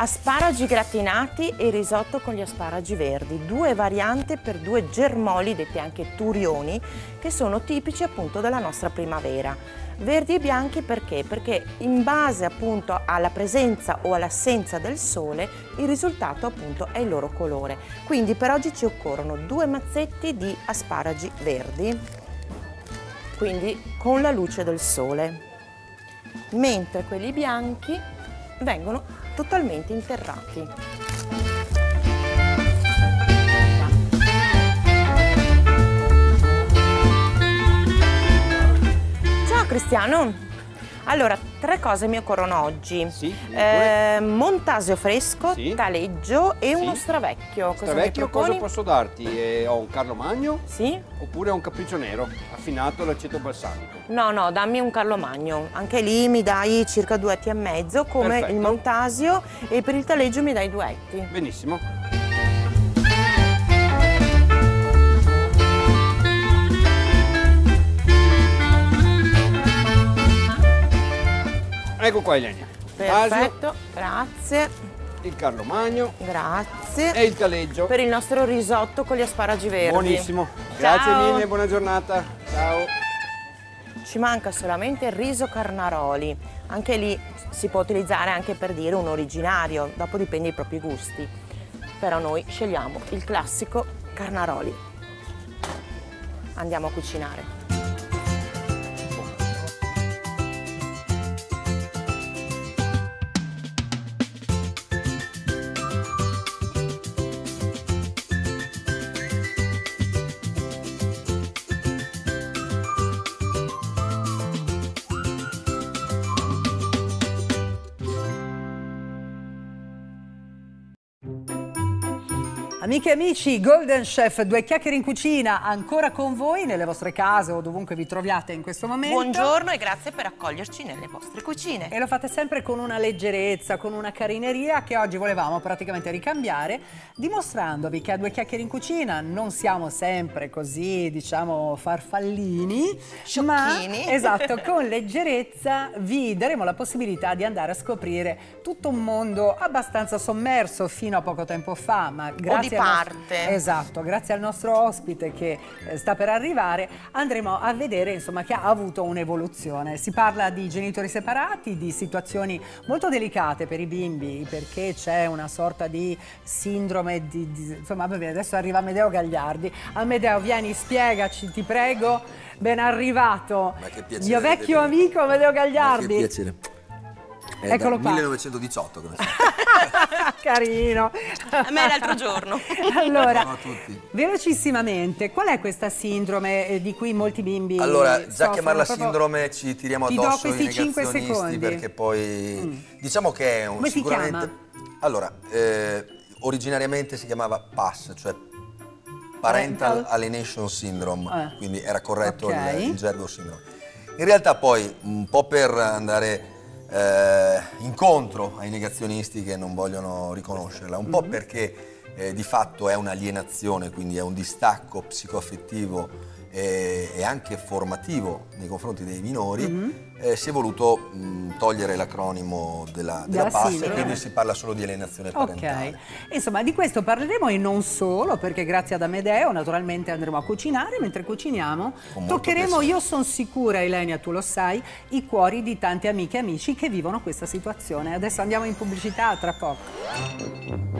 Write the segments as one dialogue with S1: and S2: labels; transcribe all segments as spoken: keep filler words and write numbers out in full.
S1: Asparagi gratinati e risotto con gli asparagi verdi, due varianti per due germogli, detti anche turioni, che sono tipici appunto della nostra primavera. Verdi e bianchi perché? Perché in base appunto alla presenza o all'assenza del sole il risultato appunto è il loro colore. Quindi per oggi ci occorrono due mazzetti di asparagi verdi, quindi con la luce del sole, mentre quelli bianchi vengono totalmente interrati. Ciao Cristiano! Allora, tre cose mi occorrono oggi.
S2: Sì,
S1: eh, montasio fresco,
S2: sì,
S1: taleggio e
S2: sì,
S1: uno stravecchio.
S2: Stravecchio cosa posso darti? Eh, ho un Carlo Magno?
S1: Sì.
S2: Oppure ho un capriccio nero affinato all'aceto balsamico?
S1: No, no, dammi un Carlo Magno. Anche lì mi dai circa due etti e mezzo come
S2: Perfetto.
S1: Il montasio, e per il taleggio mi dai due etti.
S2: Benissimo. Ecco qua Ilenia.
S1: Perfetto,
S2: Asio,
S1: grazie.
S2: il Carlo Magno
S1: Grazie.
S2: e il taleggio.
S1: Per il nostro risotto con gli asparagi verdi.
S2: Buonissimo. Grazie
S1: Ciao.
S2: mille, buona giornata. Ciao.
S1: Ci manca solamente il riso Carnaroli. Anche lì si può utilizzare anche per dire un originario, dopo dipende dai propri gusti. Però noi scegliamo il classico Carnaroli. Andiamo a cucinare.
S3: Amiche e amici, Golden Chef, due chiacchiere in cucina, ancora con voi nelle vostre case o dovunque vi troviate in questo momento.
S1: Buongiorno e grazie per accoglierci nelle vostre cucine.
S3: E lo fate sempre con una leggerezza, con una carineria che oggi volevamo praticamente ricambiare, dimostrandovi che a due chiacchiere in cucina non siamo sempre così, diciamo, farfallini,
S1: sciocchini.
S3: Ma, esatto, con leggerezza vi daremo la possibilità di andare a scoprire tutto un mondo abbastanza sommerso fino a poco tempo fa, ma grazie
S1: parte.
S3: Nostro, esatto, grazie al nostro ospite che eh, sta per arrivare, andremo a vedere insomma che ha avuto un'evoluzione. Si parla di genitori separati, di situazioni molto delicate per i bimbi, perché c'è una sorta di sindrome di, di insomma, vabbè, adesso arriva Amedeo Gagliardi. Amedeo, vieni, spiegaci, ti prego. Ben arrivato, mio vecchio amico Amedeo Gagliardi.
S4: Ma che piacere. È
S3: Eccolo
S4: da
S3: qua.
S4: millenovecentodiciotto. Come
S3: Carino.
S1: A me l'altro giorno.
S3: Allora,
S4: a tutti.
S3: Velocissimamente, qual è questa sindrome eh, di cui molti bimbi
S4: Allora, già
S3: soffrono?
S4: chiamarla
S3: Proprio...
S4: sindrome ci tiriamo
S3: Ti do
S4: addosso
S3: questi
S4: i
S3: cinque
S4: negazionisti
S3: secondi.
S4: perché poi mm. diciamo che è un
S3: Come
S4: sicuramente
S3: si chiama?
S4: Allora, eh, originariamente si chiamava P A S, cioè Parental, Parental Alienation Syndrome, eh. quindi era corretto okay. il, il gergo sindrome. In realtà poi un po' per andare Eh, incontro ai negazionisti che non vogliono riconoscerla, un mm-hmm. po' perché eh, di fatto è un'alienazione, quindi è un distacco psicoaffettivo e, e anche formativo nei confronti dei minori, mm-hmm. eh, si è voluto mh, togliere l'acronimo della, della P A S e quindi si parla solo di alienazione parentale.
S3: Ok, insomma di questo parleremo e non solo, perché grazie ad Amedeo naturalmente andremo a cucinare. Mentre cuciniamo toccheremo, io sono sicura Ilenia, tu lo sai, i cuori di tante amiche e amici che vivono questa situazione. Adesso andiamo in pubblicità, tra poco.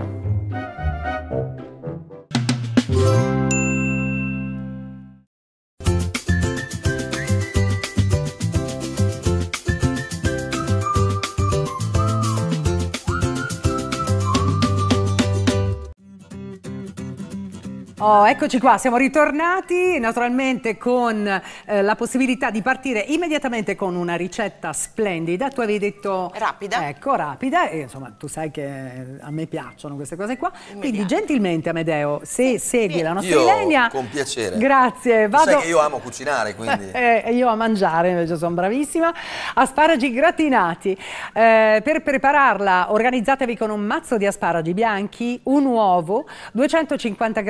S3: Oh, eccoci qua, siamo ritornati naturalmente con eh, la possibilità di partire immediatamente con una ricetta splendida. Tu avevi detto...
S1: Rapida.
S3: Ecco, rapida, e insomma tu sai che a me piacciono queste cose qua. Quindi gentilmente Amedeo, se segui la nostra Ilenia...
S4: Con piacere.
S3: Grazie. Vado...
S4: Sai che io amo cucinare, quindi...
S3: eh, io a mangiare invece sono bravissima. Asparagi gratinati. Eh, per prepararla organizzatevi con un mazzo di asparagi bianchi, un uovo, duecentocinquanta grammi di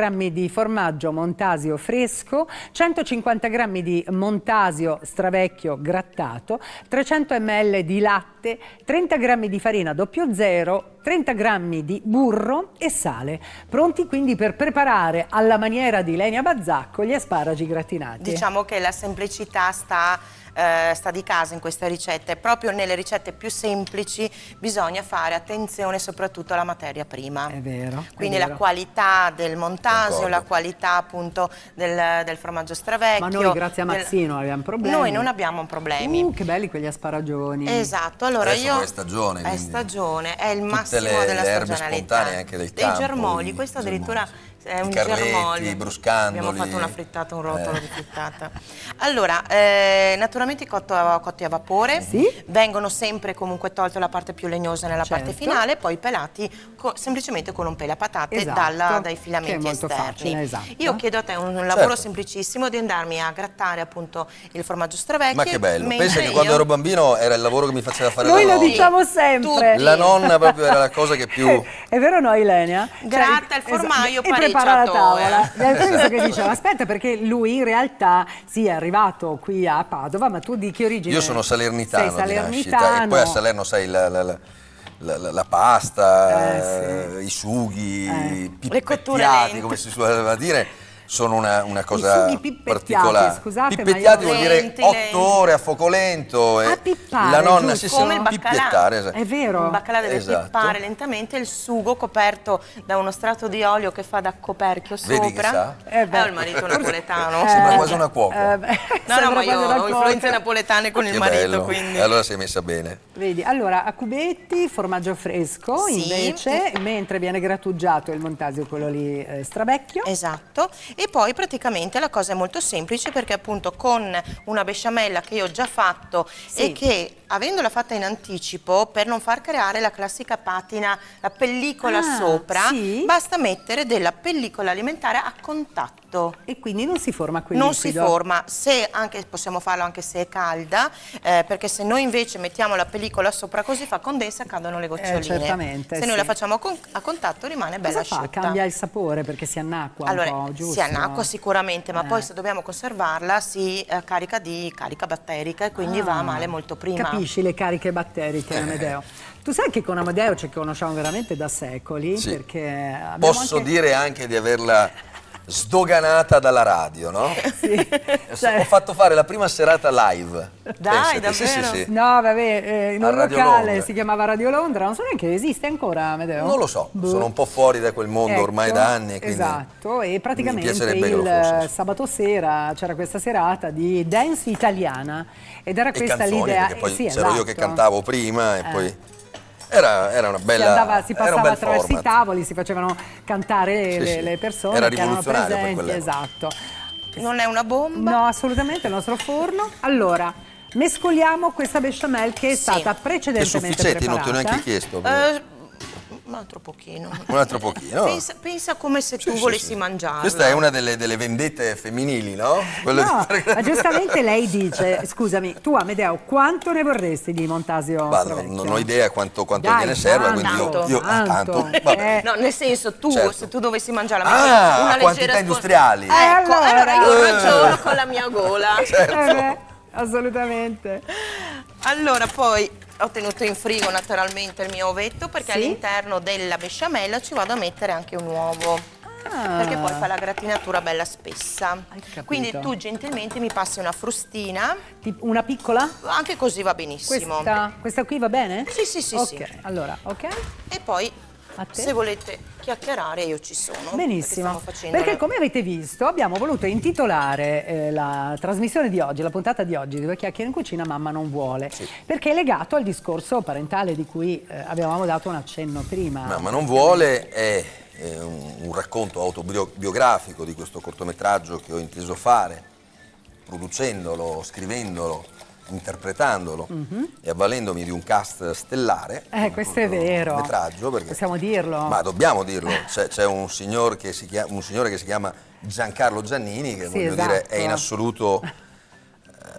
S3: di formaggio Montasio fresco, centocinquanta grammi di Montasio stravecchio grattato, trecento millilitri di latte, trenta grammi di farina doppio zero, trenta grammi di burro e sale. Pronti quindi per preparare alla maniera di Lenia Bazzacco gli asparagi gratinati.
S1: Diciamo che la semplicità sta... Uh, sta di casa in queste ricette. Proprio nelle ricette più semplici bisogna fare attenzione soprattutto alla materia prima.
S3: È vero.
S1: Quindi
S3: è vero.
S1: la qualità del Montasio,
S4: Concordo.
S1: la qualità appunto del, del formaggio stravecchio.
S3: Ma noi grazie a Mazzino
S1: del...
S3: abbiamo problemi.
S1: Noi non abbiamo problemi.
S3: Uh, che belli quegli asparagioni.
S1: Esatto, allora
S4: Adesso
S1: io...
S4: è stagione.
S1: È stagione, è il
S4: tutte
S1: massimo
S4: le,
S1: della
S4: le erbe
S1: stagionalità.
S4: spontanee anche del
S1: Dei
S4: campo.
S1: germogli,
S4: i
S1: questo
S4: germogli.
S1: addirittura... È un
S4: I carletti,
S1: germoglio.
S4: i bruscandoli.
S1: Abbiamo fatto una frittata, un rotolo
S4: Eh.
S1: di frittata. Allora, eh, naturalmente cotto a, cotti a vapore,
S3: Sì.
S1: vengono sempre comunque tolte la parte più legnosa nella
S3: Certo.
S1: parte finale, poi pelati co- semplicemente con un pelapatate
S3: Esatto,
S1: dalla, dai
S3: che è
S1: filamenti
S3: molto
S1: esterni.
S3: facile, esatto.
S1: Io chiedo a te un, un lavoro
S4: Certo.
S1: semplicissimo di andarmi a grattare appunto il formaggio stravecchio.
S4: Ma che bello,
S1: mentre
S4: pensa che
S1: io-
S4: quando ero bambino era il lavoro che mi faceva fare
S3: Noi
S4: la
S3: lo
S4: nonna.
S3: diciamo sempre.
S4: La nonna proprio era la cosa che più...
S3: È vero o no, Ilenia?
S1: Gratta il
S3: Cioè,
S1: formaio,
S3: esatto, e prepara la
S1: pareggiatore.
S3: tavola. Hai visto che diceva, aspetta, perché lui in realtà sì, è arrivato qui a Padova, ma tu di che origine?
S4: Io sono salernitano,
S3: Sei
S4: di nascita,
S3: salernitano.
S4: e poi a Salerno sai la, la, la, la, la- la pasta,
S3: Eh,
S4: eh, i sughi,
S3: Eh.
S1: Le cotture
S4: pippettiati,
S1: lente.
S4: come si suol dire, sono una, una
S3: I
S4: cosa
S3: sughi pippettiati,
S4: particolare.
S3: scusate, ma
S4: Pippettiati
S3: io-
S4: vuol dire
S1: Lenti,
S4: otto
S1: lenti.
S4: ore a fuoco lento. E
S3: A pippare,
S4: la nonna
S3: giusto?
S4: si
S1: Come il baccalà.
S4: pippiettare, esatto.
S3: È vero.
S1: Il baccalà deve
S4: Esatto.
S1: pippare lentamente il sugo coperto da uno strato di olio che fa da coperchio
S4: Vedi
S1: sopra.
S4: che sa?
S3: Eh beh.
S1: È il marito napoletano.
S4: Sembra
S3: Eh,
S4: quasi una cuoca.
S3: eh, beh,
S1: No, no,
S3: sembra
S1: ma io
S3: quasi una
S1: ho influenze
S3: cuoca.
S1: napoletane con il
S4: Che
S1: marito,
S4: bello.
S1: quindi...
S4: E allora sei messa bene.
S3: Vedi, allora a cubetti formaggio fresco
S1: Sì.
S3: invece, mentre viene grattugiato il Montasio, quello lì eh, stravecchio.
S1: Esatto, e poi praticamente la cosa è molto semplice perché appunto con una besciamella che io ho già fatto
S3: Sì.
S1: e che avendola fatta in anticipo per non far creare la classica patina, la pellicola
S3: Ah,
S1: sopra,
S3: sì?
S1: basta mettere della pellicola alimentare a contatto.
S3: E quindi non si forma quel
S1: Non
S3: liquido.
S1: si forma, se anche, possiamo farlo anche se è calda, eh, perché se noi invece mettiamo la pellicola sopra così fa condensa e cadono le goccioline.
S3: Eh, certamente,
S1: se
S3: sì.
S1: noi la facciamo a, con- a contatto rimane bella
S3: Cosa fa?
S1: asciutta.
S3: Cambia il sapore perché si annacqua
S1: Allora,
S3: un po', giusto?
S1: si annacqua sicuramente, ma
S3: Eh.
S1: poi se dobbiamo conservarla si eh, carica di carica batterica e quindi
S3: Ah,
S1: va male molto prima.
S3: Capisci le cariche batteriche, Amedeo. Tu sai che con Amedeo ci conosciamo veramente da secoli,
S4: Sì.
S3: perché abbiamo
S4: Posso
S3: anche...
S4: dire anche di averla sdoganata dalla radio, no?
S3: Sì, cioè-
S4: Ho fatto fare la prima serata live.
S1: Dai,
S4: Pensate, sì, sì,
S1: davvero?
S4: sì.
S3: No, vabbè, eh, in
S4: A
S3: un
S4: Radio
S3: locale
S4: Londra.
S3: si chiamava Radio Londra, non so neanche esiste ancora Amedeo.
S4: Non lo so,
S3: Boh.
S4: sono un po' fuori da quel mondo ormai
S3: Ecco,
S4: da anni. Quindi
S3: esatto, e praticamente
S4: mi piacerebbe che lo
S3: il
S4: fosse.
S3: sabato sera c'era questa serata di dance italiana ed era
S4: E
S3: questa
S4: canzoni,
S3: l'idea.
S4: perché poi
S3: eh, sì,
S4: c'ero io che
S3: esatto.
S4: cantavo prima e
S3: Eh.
S4: poi era, era una
S3: Si,
S4: bella
S3: andava, si
S4: era un
S3: passava
S4: bel
S3: attraverso
S4: format.
S3: i tavoli, si facevano cantare
S4: Sì,
S3: le,
S4: sì.
S3: le persone
S4: Era
S3: che erano
S4: rivoluzionario per
S3: presenti.
S4: quell'epoca.
S3: Esatto.
S1: Non è una bomba?
S3: No, assolutamente, il nostro forno. Allora, mescoliamo questa bechamel che è
S1: Sì.
S3: stata
S4: Che è
S3: precedentemente
S4: sufficiente, non
S3: preparata.
S4: ti ho neanche chiesto.
S1: Eh, un altro pochino.
S4: Un altro pochino.
S1: Pensa, pensa come se
S4: Sì,
S1: tu
S4: sì,
S1: volessi
S4: sì.
S1: mangiarla.
S4: Questa è una delle, delle vendette femminili, no? Quello
S3: No,
S4: di-
S3: ma giustamente lei dice, scusami, tu Amedeo, quanto ne vorresti di Montasio
S4: Ma
S3: Stravecchio?
S4: non, non ho idea quanto, quanto
S3: Dai,
S4: gliene serve,
S3: tanto,
S4: quindi io,
S1: tanto,
S4: io ah, tanto. Vabbè.
S3: Eh,
S1: No, nel senso, tu,
S4: Certo.
S1: se tu dovessi mangiarla,
S4: Ah,
S1: metti una
S4: a quantità
S1: leggera spo-
S4: industriali.
S1: Ecco,
S3: Eh,
S1: allora, io
S3: allora.
S1: ragiono con la mia gola.
S4: Certo.
S3: eh beh, assolutamente.
S1: Allora, poi ho tenuto in frigo naturalmente il mio ovetto perché
S3: Sì?
S1: all'interno della besciamella ci vado a mettere anche un uovo.
S3: Ah.
S1: Perché poi fa la gratinatura bella spessa.
S3: Hai capito.
S1: Quindi tu gentilmente mi passi una frustina,
S3: Tipo una piccola?
S1: anche così va benissimo.
S3: Questa, questa qui va bene?
S1: Sì, sì, sì,
S3: Ok,
S1: sì.
S3: allora, ok.
S1: E poi,
S3: A te?
S1: se volete chiacchierare, io ci sono.
S3: Benissimo,
S1: Perché, stiamo facendo
S3: perché
S1: la-
S3: come avete visto abbiamo voluto intitolare eh, la trasmissione di oggi, la puntata di oggi di Due Chiacchiere in Cucina, Mamma non vuole,
S4: Sì.
S3: perché è legato al discorso parentale di cui eh, avevamo dato un accenno prima.
S4: No, ma non vuole è, è un, un racconto autobiografico di questo cortometraggio che ho inteso fare, producendolo, scrivendolo, interpretandolo e avvalendomi di un cast stellare.
S3: Eh, questo è vero.
S4: Cortometraggio, perché,
S3: Possiamo dirlo?
S4: ma dobbiamo dirlo, c'è, c'è un, signor che si chiama, un signore che si chiama Giancarlo Giannini, che
S3: Sì,
S4: voglio
S3: esatto.
S4: dire è in assoluto eh,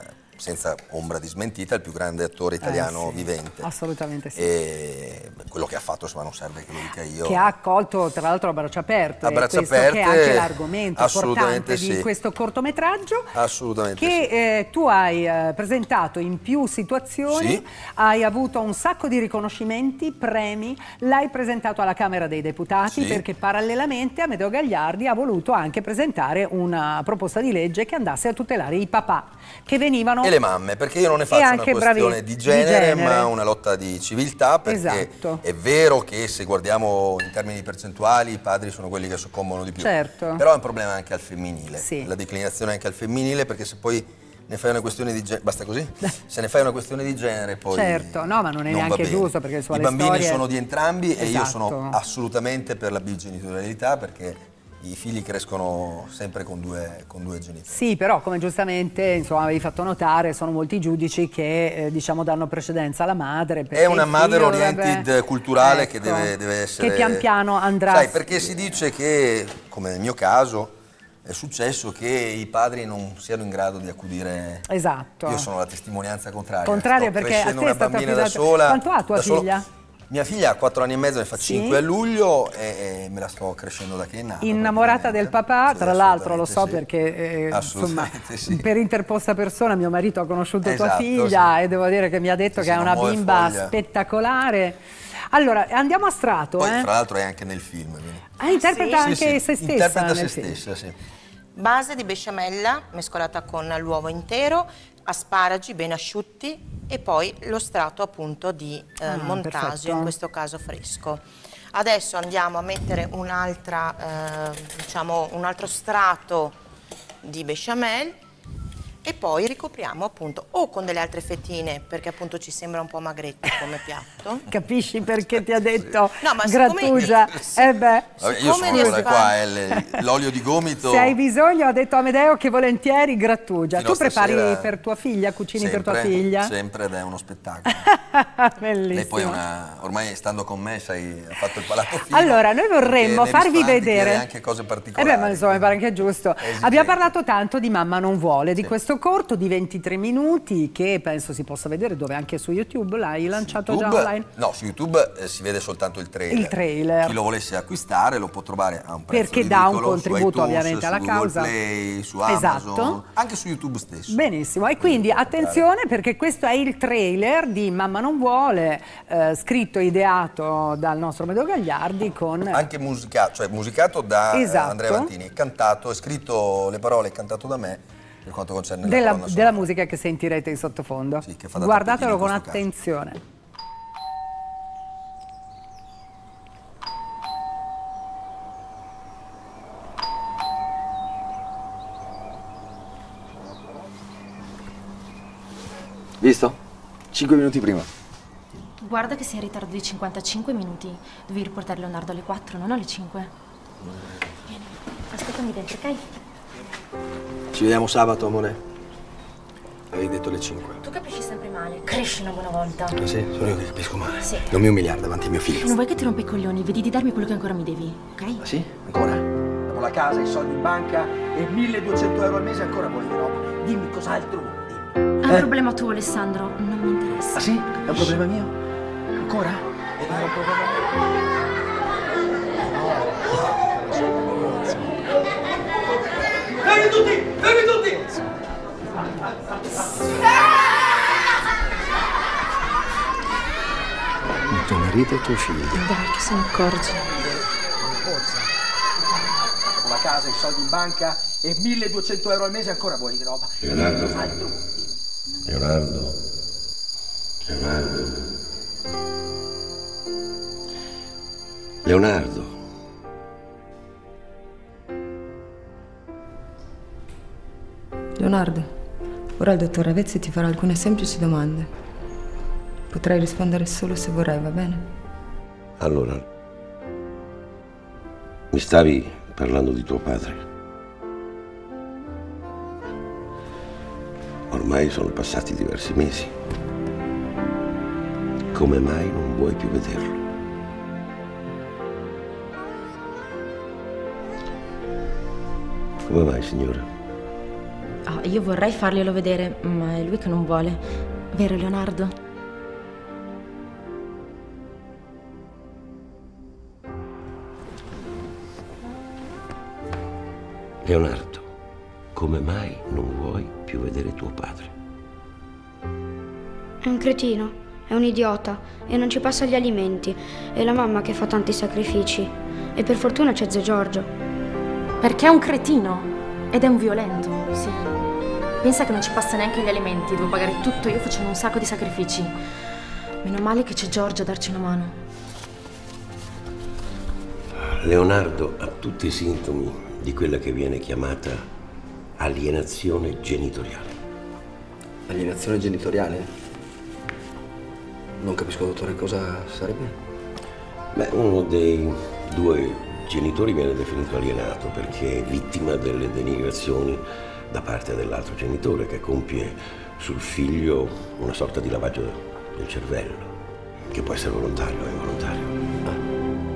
S4: senza ombra di smentita, il più grande attore italiano
S3: eh, sì,
S4: vivente.
S3: Assolutamente sì.
S4: E quello che ha fatto, insomma, non serve che lo dica io.
S3: Che ha accolto tra l'altro a braccia aperte.
S4: A braccia
S3: questo
S4: aperte,
S3: che è anche l'argomento
S4: assolutamente
S3: importante
S4: sì.
S3: di questo cortometraggio.
S4: Assolutamente
S3: che
S4: sì.
S3: eh, tu hai eh, presentato in più situazioni,
S4: Sì.
S3: hai avuto un sacco di riconoscimenti, premi, l'hai presentato alla Camera dei Deputati
S4: Sì.
S3: perché parallelamente Amedeo Gagliardi ha voluto anche presentare una proposta di legge che andasse a tutelare i papà che venivano...
S4: E le mamme, perché io non ne faccio una
S3: anche
S4: questione
S3: bravi,
S4: di, genere,
S3: di genere,
S4: ma una lotta di civiltà, perché
S3: esatto.
S4: è vero che se guardiamo in termini percentuali i padri sono quelli che soccombono di più,
S3: certo.
S4: però è un problema anche al femminile,
S3: sì.
S4: la declinazione anche al femminile, perché se poi ne fai una questione di genere, basta così? Se ne fai una questione di genere poi
S3: certo, no, ma non è
S4: non
S3: neanche
S4: va bene.
S3: giusto, perché sulle
S4: i bambini
S3: storie...
S4: sono di entrambi, esatto. E io sono
S3: Esatto.
S4: assolutamente per la bigenitorialità, perché i figli crescono sempre con due, con due genitori.
S3: Sì, però come giustamente insomma, avevi fatto notare, sono molti giudici che eh, diciamo danno precedenza alla madre.
S4: È una mother
S3: dovrebbe...
S4: oriented culturale, ecco, che deve, deve essere...
S3: Che pian piano andrà...
S4: Sai, perché si dice che, come nel mio caso, è successo che i padri non siano in grado di accudire...
S3: Esatto.
S4: Io sono la testimonianza contraria.
S3: Contraria,
S4: Sto
S3: perché a te
S4: crescendo
S3: è
S4: una
S3: stata
S4: bambina
S3: affidata...
S4: da sola.
S3: Quanto ha tua
S4: da solo...
S3: figlia?
S4: Mia figlia ha quattro anni e mezzo, ne fa
S3: Sì.
S4: cinque a luglio e, e me la sto crescendo da che è nata.
S3: Innamorata del papà,
S4: Sì,
S3: tra l'altro lo so
S4: sì.
S3: perché eh, insomma,
S4: sì.
S3: per interposta persona mio marito ha conosciuto
S4: Esatto,
S3: tua figlia
S4: sì.
S3: e devo dire che mi ha detto
S4: Sì,
S3: che
S4: sì,
S3: è
S4: una
S3: una
S4: nuova
S3: bimba
S4: foglia.
S3: spettacolare. Allora, andiamo a strato.
S4: Poi
S3: eh?
S4: fra l'altro è anche nel film. Quindi.
S3: Ah, interpreta
S1: Sì,
S3: anche
S4: Sì, sì,
S3: se stessa
S4: interpreta
S3: nel
S4: se
S3: film.
S4: stessa, sì.
S1: Base di besciamella mescolata con l'uovo intero, asparagi ben asciutti e poi lo strato appunto di eh,
S3: Ah,
S1: montasio,
S3: perfetto.
S1: in questo caso fresco. Adesso andiamo a mettere un'altra, eh, diciamo, un altro strato di besciamella e poi ricopriamo appunto o con delle altre fettine, perché appunto ci sembra un po' magretto come piatto.
S3: Capisci perché ti ha detto
S1: No, ma siccome-
S3: grattugia? Eh beh,
S4: Vabbè, io
S1: Siccome
S4: sono
S1: le
S4: quella
S1: span-
S4: qua, è le- l'olio di gomito.
S3: se hai bisogno, ha detto Amedeo che volentieri grattugia.
S4: Fino
S3: Tu prepari
S4: stasera-
S3: per tua figlia, cucini
S4: sempre,
S3: per tua figlia?
S4: Sempre, ed è uno spettacolo.
S3: Bellissimo.
S4: Lei poi è una, ormai stando con me, sai, ha fatto il palato fino.
S3: Allora, noi vorremmo
S4: perché nei
S3: farvi
S4: ristoranti
S3: vedere
S4: chiede anche cose
S3: Eh
S4: particolari.
S3: beh, ma insomma, mi pare anche giusto.
S4: Esigente.
S3: Abbiamo parlato tanto di Mamma non vuole, di
S4: Sì.
S3: questo corto di ventitré minuti che penso si possa vedere, dove anche su YouTube l'hai lanciato
S4: YouTube-
S3: già online.
S4: No, su YouTube eh, si vede soltanto il trailer.
S3: Il trailer.
S4: Chi lo volesse acquistare lo può trovare a un prezzo
S3: Perché dà un
S4: ridicolo,
S3: contributo,
S4: su iTunes,
S3: ovviamente, alla
S4: su
S3: causa.
S4: Google Play, su
S3: Esatto.
S4: Amazon, anche su YouTube stesso.
S3: Benissimo, e quindi attenzione perché questo è il trailer di Mamma non vuole, eh, scritto e ideato dal nostro Amedeo Gagliardi con...
S4: Anche musicato, cioè musicato da eh,
S3: Esatto.
S4: Andrea Vantini, cantato, è scritto le parole, è cantato da me per quanto concerne la
S3: della,
S4: colonna
S3: della
S4: sonora.
S3: musica che sentirete in sottofondo.
S4: Sì, che fa da
S3: Guardatelo con
S4: tappetino in questo caso.
S3: attenzione.
S5: Visto? Cinque minuti prima.
S6: Guarda che sei in ritardo di cinquantacinque minuti. Devi riportare Leonardo alle quattro, non alle cinque. Vieni, aspettami dentro, ok?
S5: Ci vediamo sabato, amore. Avevi detto le cinque.
S6: Tu capisci sempre male. Cresci una buona volta.
S5: Ah sì? Sono io che capisco male.
S6: Sì.
S5: Non mi umiliare davanti a mio figlio.
S6: Non vuoi che ti rompa i coglioni? Vedi di darmi quello che ancora mi devi, ok?
S5: Ah sì? Ancora? Dopo la casa, i soldi in banca e milleduecento euro al mese ancora vuoi di roba? Dimmi cos'altro vuoi, dimmi.
S6: È un
S5: Eh?
S6: problema tuo, Alessandro. Non mi interessa.
S5: Ah sì? È un problema mio? Ancora? Ed è un problema mio. Fermi tutti! Fermi tutti! Tuo marito e tuo figlio.
S6: Dai, che se ne accorgi.
S5: Con la casa, i soldi in banca e milleduecento euro al mese ancora vuoi di roba?
S7: Leonardo.
S5: Altro.
S7: Leonardo. Leonardo. Leonardo.
S8: Leonardo, ora il dottor Ravezzi ti farà alcune semplici domande. Potrai rispondere solo se vorrai, va bene?
S7: Allora, mi stavi parlando di tuo padre. Ormai sono passati diversi mesi. Come mai non vuoi più vederlo? Come mai, signora?
S6: Oh, io vorrei farglielo vedere, ma è lui che non vuole. Vero, Leonardo?
S7: Leonardo, come mai non vuoi più vedere tuo padre?
S9: È un cretino, è un idiota e non ci passa gli alimenti. È la mamma che fa tanti sacrifici. E per fortuna c'è zio Giorgio.
S6: Perché è un cretino ed è un violento, sì. Pensa che non ci passa neanche gli alimenti, devo pagare tutto io facendo un sacco di sacrifici. Meno male che c'è Giorgio a darci una mano.
S7: Leonardo ha tutti i sintomi di quella che viene chiamata alienazione genitoriale.
S5: Alienazione genitoriale? Non capisco, dottore, cosa sarebbe?
S7: Beh, uno dei due genitori viene definito alienato perché è vittima delle denigrazioni da parte dell'altro genitore che compie sul figlio una sorta di lavaggio del cervello, che può essere volontario o involontario. Ah.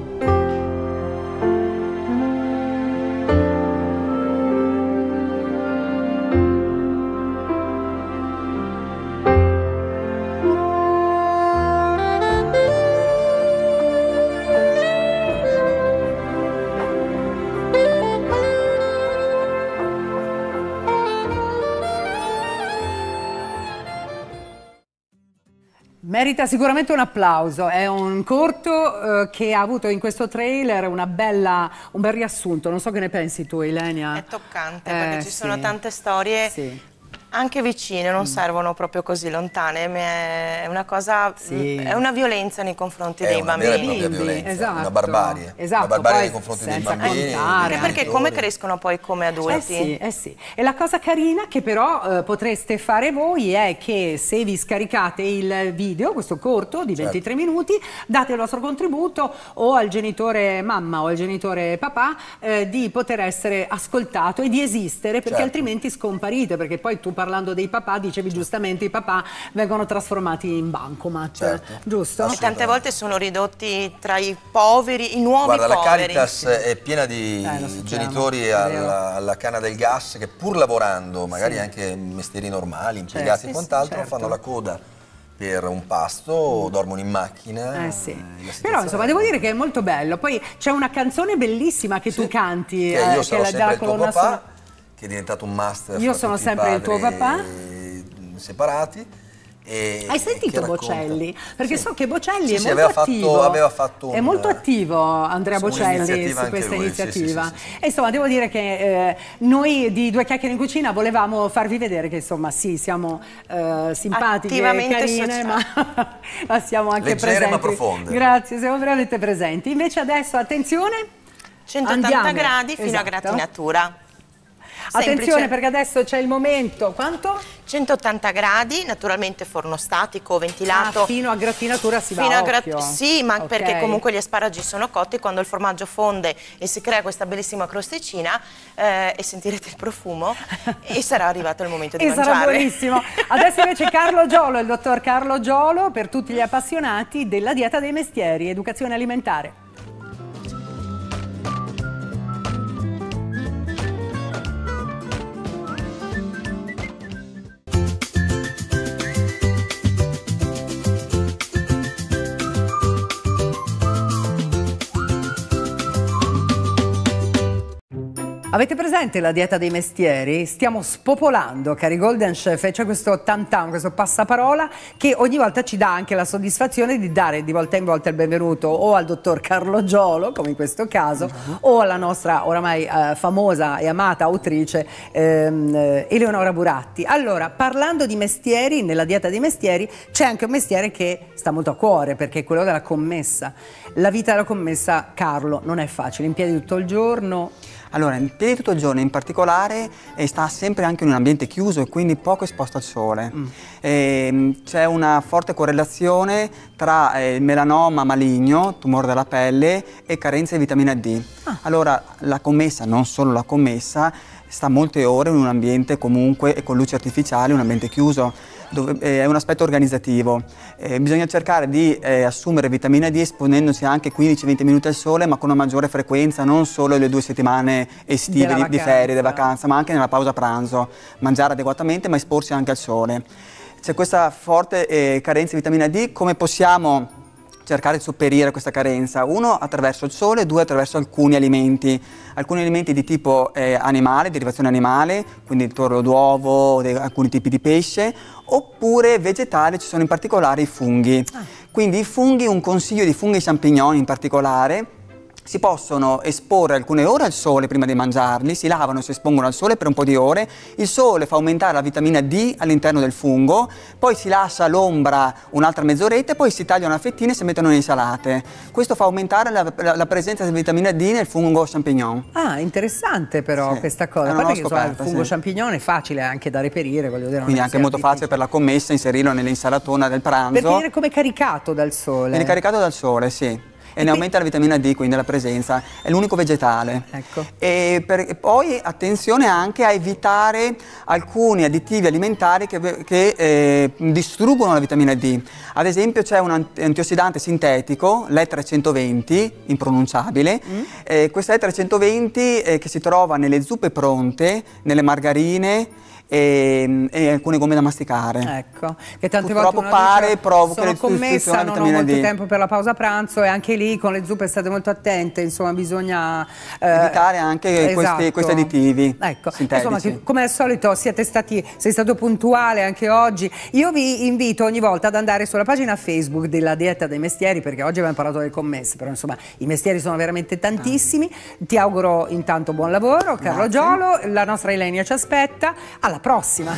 S3: Merita sicuramente un applauso, è un corto eh, che ha avuto in questo trailer una bella, un bel riassunto, non so che ne pensi tu, Ilenia.
S1: È toccante,
S3: eh,
S1: perché ci
S3: sì.
S1: sono tante storie
S3: sì.
S1: anche vicine, non mm. servono proprio così lontane, è una cosa,
S3: sì.
S1: è una violenza nei confronti
S4: è
S1: dei
S4: una
S1: bambini.
S4: vera e propria violenza,
S3: esatto.
S4: una barbarie,
S3: esatto.
S4: una barbarie
S3: Poi
S4: nei confronti dei
S3: senza
S4: bambini.
S3: contare,
S1: Anche perché come crescono poi come adulti?
S3: Eh sì, eh sì. E la cosa carina che però eh, potreste fare voi è che se vi scaricate il video, questo corto di ventitré certo. minuti, date il vostro contributo o al genitore mamma o al genitore papà eh, di poter essere ascoltato e di esistere, perché certo. altrimenti scomparite, perché poi tu parlando dei papà dicevi giustamente i papà vengono trasformati in bancomat, certo. giusto?
S1: E tante volte sono ridotti tra i poveri, i nuovi
S4: Guarda,
S1: poveri.
S4: la Caritas è piena di
S3: eh,
S4: genitori alla, alla canna del gas che pur lavorando, magari sì. anche mestieri normali, impiegati
S3: certo,
S4: e quant'altro,
S3: certo.
S4: fanno la coda per un pasto, mm. dormono in macchina.
S3: Eh sì. Però insomma devo dire che è molto bello. Poi c'è una canzone bellissima che sì. tu canti,
S4: che io
S3: eh,
S4: sarò
S3: che
S4: sempre il tuo papà,
S3: sono...
S4: che è diventato un master.
S3: Io sono sempre il tuo papà.
S4: Separati. E
S3: hai sentito Bocelli? Perché sì. so che Bocelli
S4: sì,
S3: è
S4: sì,
S3: molto
S4: aveva
S3: attivo,
S4: fatto, aveva fatto un,
S3: è molto attivo Andrea Bocelli su questa
S4: lui,
S3: iniziativa.
S4: Sì, sì, sì, sì.
S3: E insomma devo dire che eh, noi di Due Chiacchiere in Cucina volevamo farvi vedere che insomma sì, siamo eh, simpatiche e carine, ma, ma siamo anche
S4: leggere
S3: presenti.
S4: ma profonde.
S3: Grazie, siamo veramente presenti. Invece adesso attenzione,
S1: centottanta
S3: andiamo.
S1: gradi fino
S3: esatto.
S1: a grattinatura.
S3: Attenzione
S1: Semplice.
S3: perché adesso c'è il momento, quanto?
S1: centottanta gradi, naturalmente forno statico, ventilato.
S3: Ah, fino a grattinatura si
S1: fino
S3: va,
S1: a gra
S3: occhio.
S1: Sì, ma
S3: okay.
S1: perché comunque gli asparagi sono cotti, quando il formaggio fonde e si crea questa bellissima crosticina eh, e sentirete il profumo e sarà arrivato il momento di
S3: e
S1: mangiare.
S3: Sarà buonissimo. Adesso invece Carlo Giolo, il dottor Carlo Giolo, per tutti gli appassionati della dieta dei mestieri, educazione alimentare. Avete presente la dieta dei mestieri? Stiamo spopolando, cari Golden Chef, e c'è questo tam-tam, questo passaparola che ogni volta ci dà anche la soddisfazione di dare di volta in volta il benvenuto o al dottor Carlo Giolo, come in questo caso, uh-huh. o alla nostra oramai eh, famosa e amata autrice ehm, Eleonora Buratti. Allora, parlando di mestieri, nella dieta dei mestieri c'è anche un mestiere che sta molto a cuore, perché è quello della commessa. La vita della commessa, Carlo, non è facile, in piedi tutto il giorno.
S10: Allora, in piedi tutto il giorno in particolare e sta sempre anche in un ambiente chiuso e quindi poco esposto al sole. Mm. C'è una forte correlazione tra eh, il melanoma maligno, tumore della pelle, e carenza di vitamina D. Ah. Allora, la commessa, non solo la commessa, sta molte ore in un ambiente comunque e con luci artificiali, un ambiente chiuso, dove, eh, è un aspetto organizzativo. Eh, bisogna cercare di eh, assumere vitamina D esponendosi anche quindici venti minuti al sole, ma con una maggiore frequenza, non solo le due settimane estive di, di ferie, di vacanza, ma anche nella pausa pranzo. Mangiare adeguatamente, ma esporsi anche al sole. C'è questa forte eh, carenza di vitamina D. Come possiamo cercare di sopperire questa carenza? Uno, attraverso il sole, due, attraverso alcuni alimenti, alcuni alimenti di tipo eh, animale, derivazione animale, quindi il tuorlo d'uovo, alcuni tipi di pesce, oppure vegetali, ci sono in particolare i funghi. Ah. Quindi i funghi, un consiglio di funghi e champignon in particolare, si possono esporre alcune ore al sole prima di mangiarli, si lavano e si espongono al sole per un po' di ore, il sole fa aumentare la vitamina D all'interno del fungo, poi si lascia all'ombra un'altra mezz'oretta e poi si tagliano a fettine e si mettono in insalate. Questo fa aumentare la, la, la presenza di vitamina D nel fungo champignon.
S3: Ah, interessante però sì, questa cosa. Guarda che insomma, il fungo sì. champignon è facile anche da reperire, voglio dire.
S10: Quindi è anche molto facile per la commessa inserirlo nell'insalatona del pranzo.
S3: Perché viene come caricato dal sole.
S10: Viene caricato dal sole, sì. E, e ne aumenta la vitamina D, quindi la presenza, è l'unico vegetale.
S3: Ecco.
S10: E, per, e poi attenzione anche a evitare alcuni additivi alimentari che, che eh, distruggono la vitamina D. Ad esempio c'è un antiossidante sintetico, l'E trecentoventi, impronunciabile. Mm. Eh, questo E trecentoventi eh, che si trova nelle zuppe pronte, nelle margarine, E, e alcune gomme da masticare.
S3: Ecco, che tante
S10: Purtroppo
S3: volte uno
S10: pare
S3: dice,
S10: provoca
S3: sono commessa, non ho molto
S10: D.
S3: tempo per la pausa pranzo e anche lì con le zuppe state molto attente, insomma bisogna
S10: eh, evitare anche
S3: esatto.
S10: questi, questi additivi
S3: ecco. Insomma, come al solito siete stati, sei stato puntuale anche oggi. Io vi invito ogni volta ad andare sulla pagina Facebook della Dieta dei Mestieri, perché oggi abbiamo parlato delle commesse, però insomma i mestieri sono veramente tantissimi. Ah. Ti auguro intanto buon lavoro, Carlo Grazie. Giolo, la nostra Ilenia ci aspetta. Alla prossima!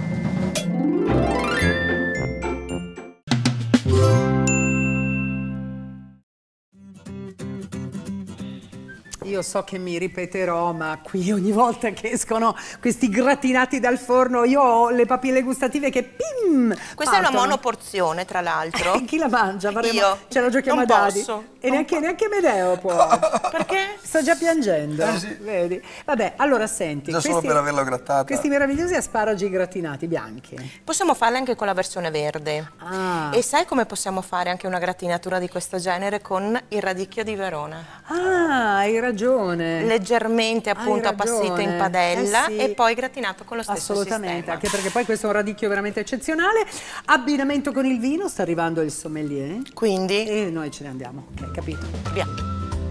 S3: Io so che mi ripeterò, ma qui ogni volta che escono questi gratinati dal forno io ho le papille gustative che pim!
S1: Questa
S3: partono.
S1: è una monoporzione, tra l'altro.
S3: Chi la mangia? Faremo...
S1: Io.
S3: Ce la giochiamo
S1: non
S3: a dadi.
S1: Posso.
S3: E neanche, neanche Medeo può.
S1: Perché?
S3: Sto già piangendo.
S4: Eh sì.
S3: Vedi? Vabbè, allora senti.
S4: Già
S3: questi,
S4: solo per averlo grattata.
S3: Questi meravigliosi asparagi gratinati bianchi.
S1: Possiamo farli anche con la versione verde.
S3: Ah.
S1: E sai come possiamo fare anche una gratinatura di questo genere con il radicchio di Verona?
S3: Ah, hai ragione.
S1: Leggermente appunto appassito in padella
S3: eh sì.
S1: e poi gratinato con lo stesso
S3: Assolutamente,
S1: sistema.
S3: anche perché poi questo è un radicchio veramente eccezionale. Abbinamento con il vino, sta arrivando il sommelier.
S1: Quindi?
S3: E noi ce ne andiamo, ok, capito?
S1: Via.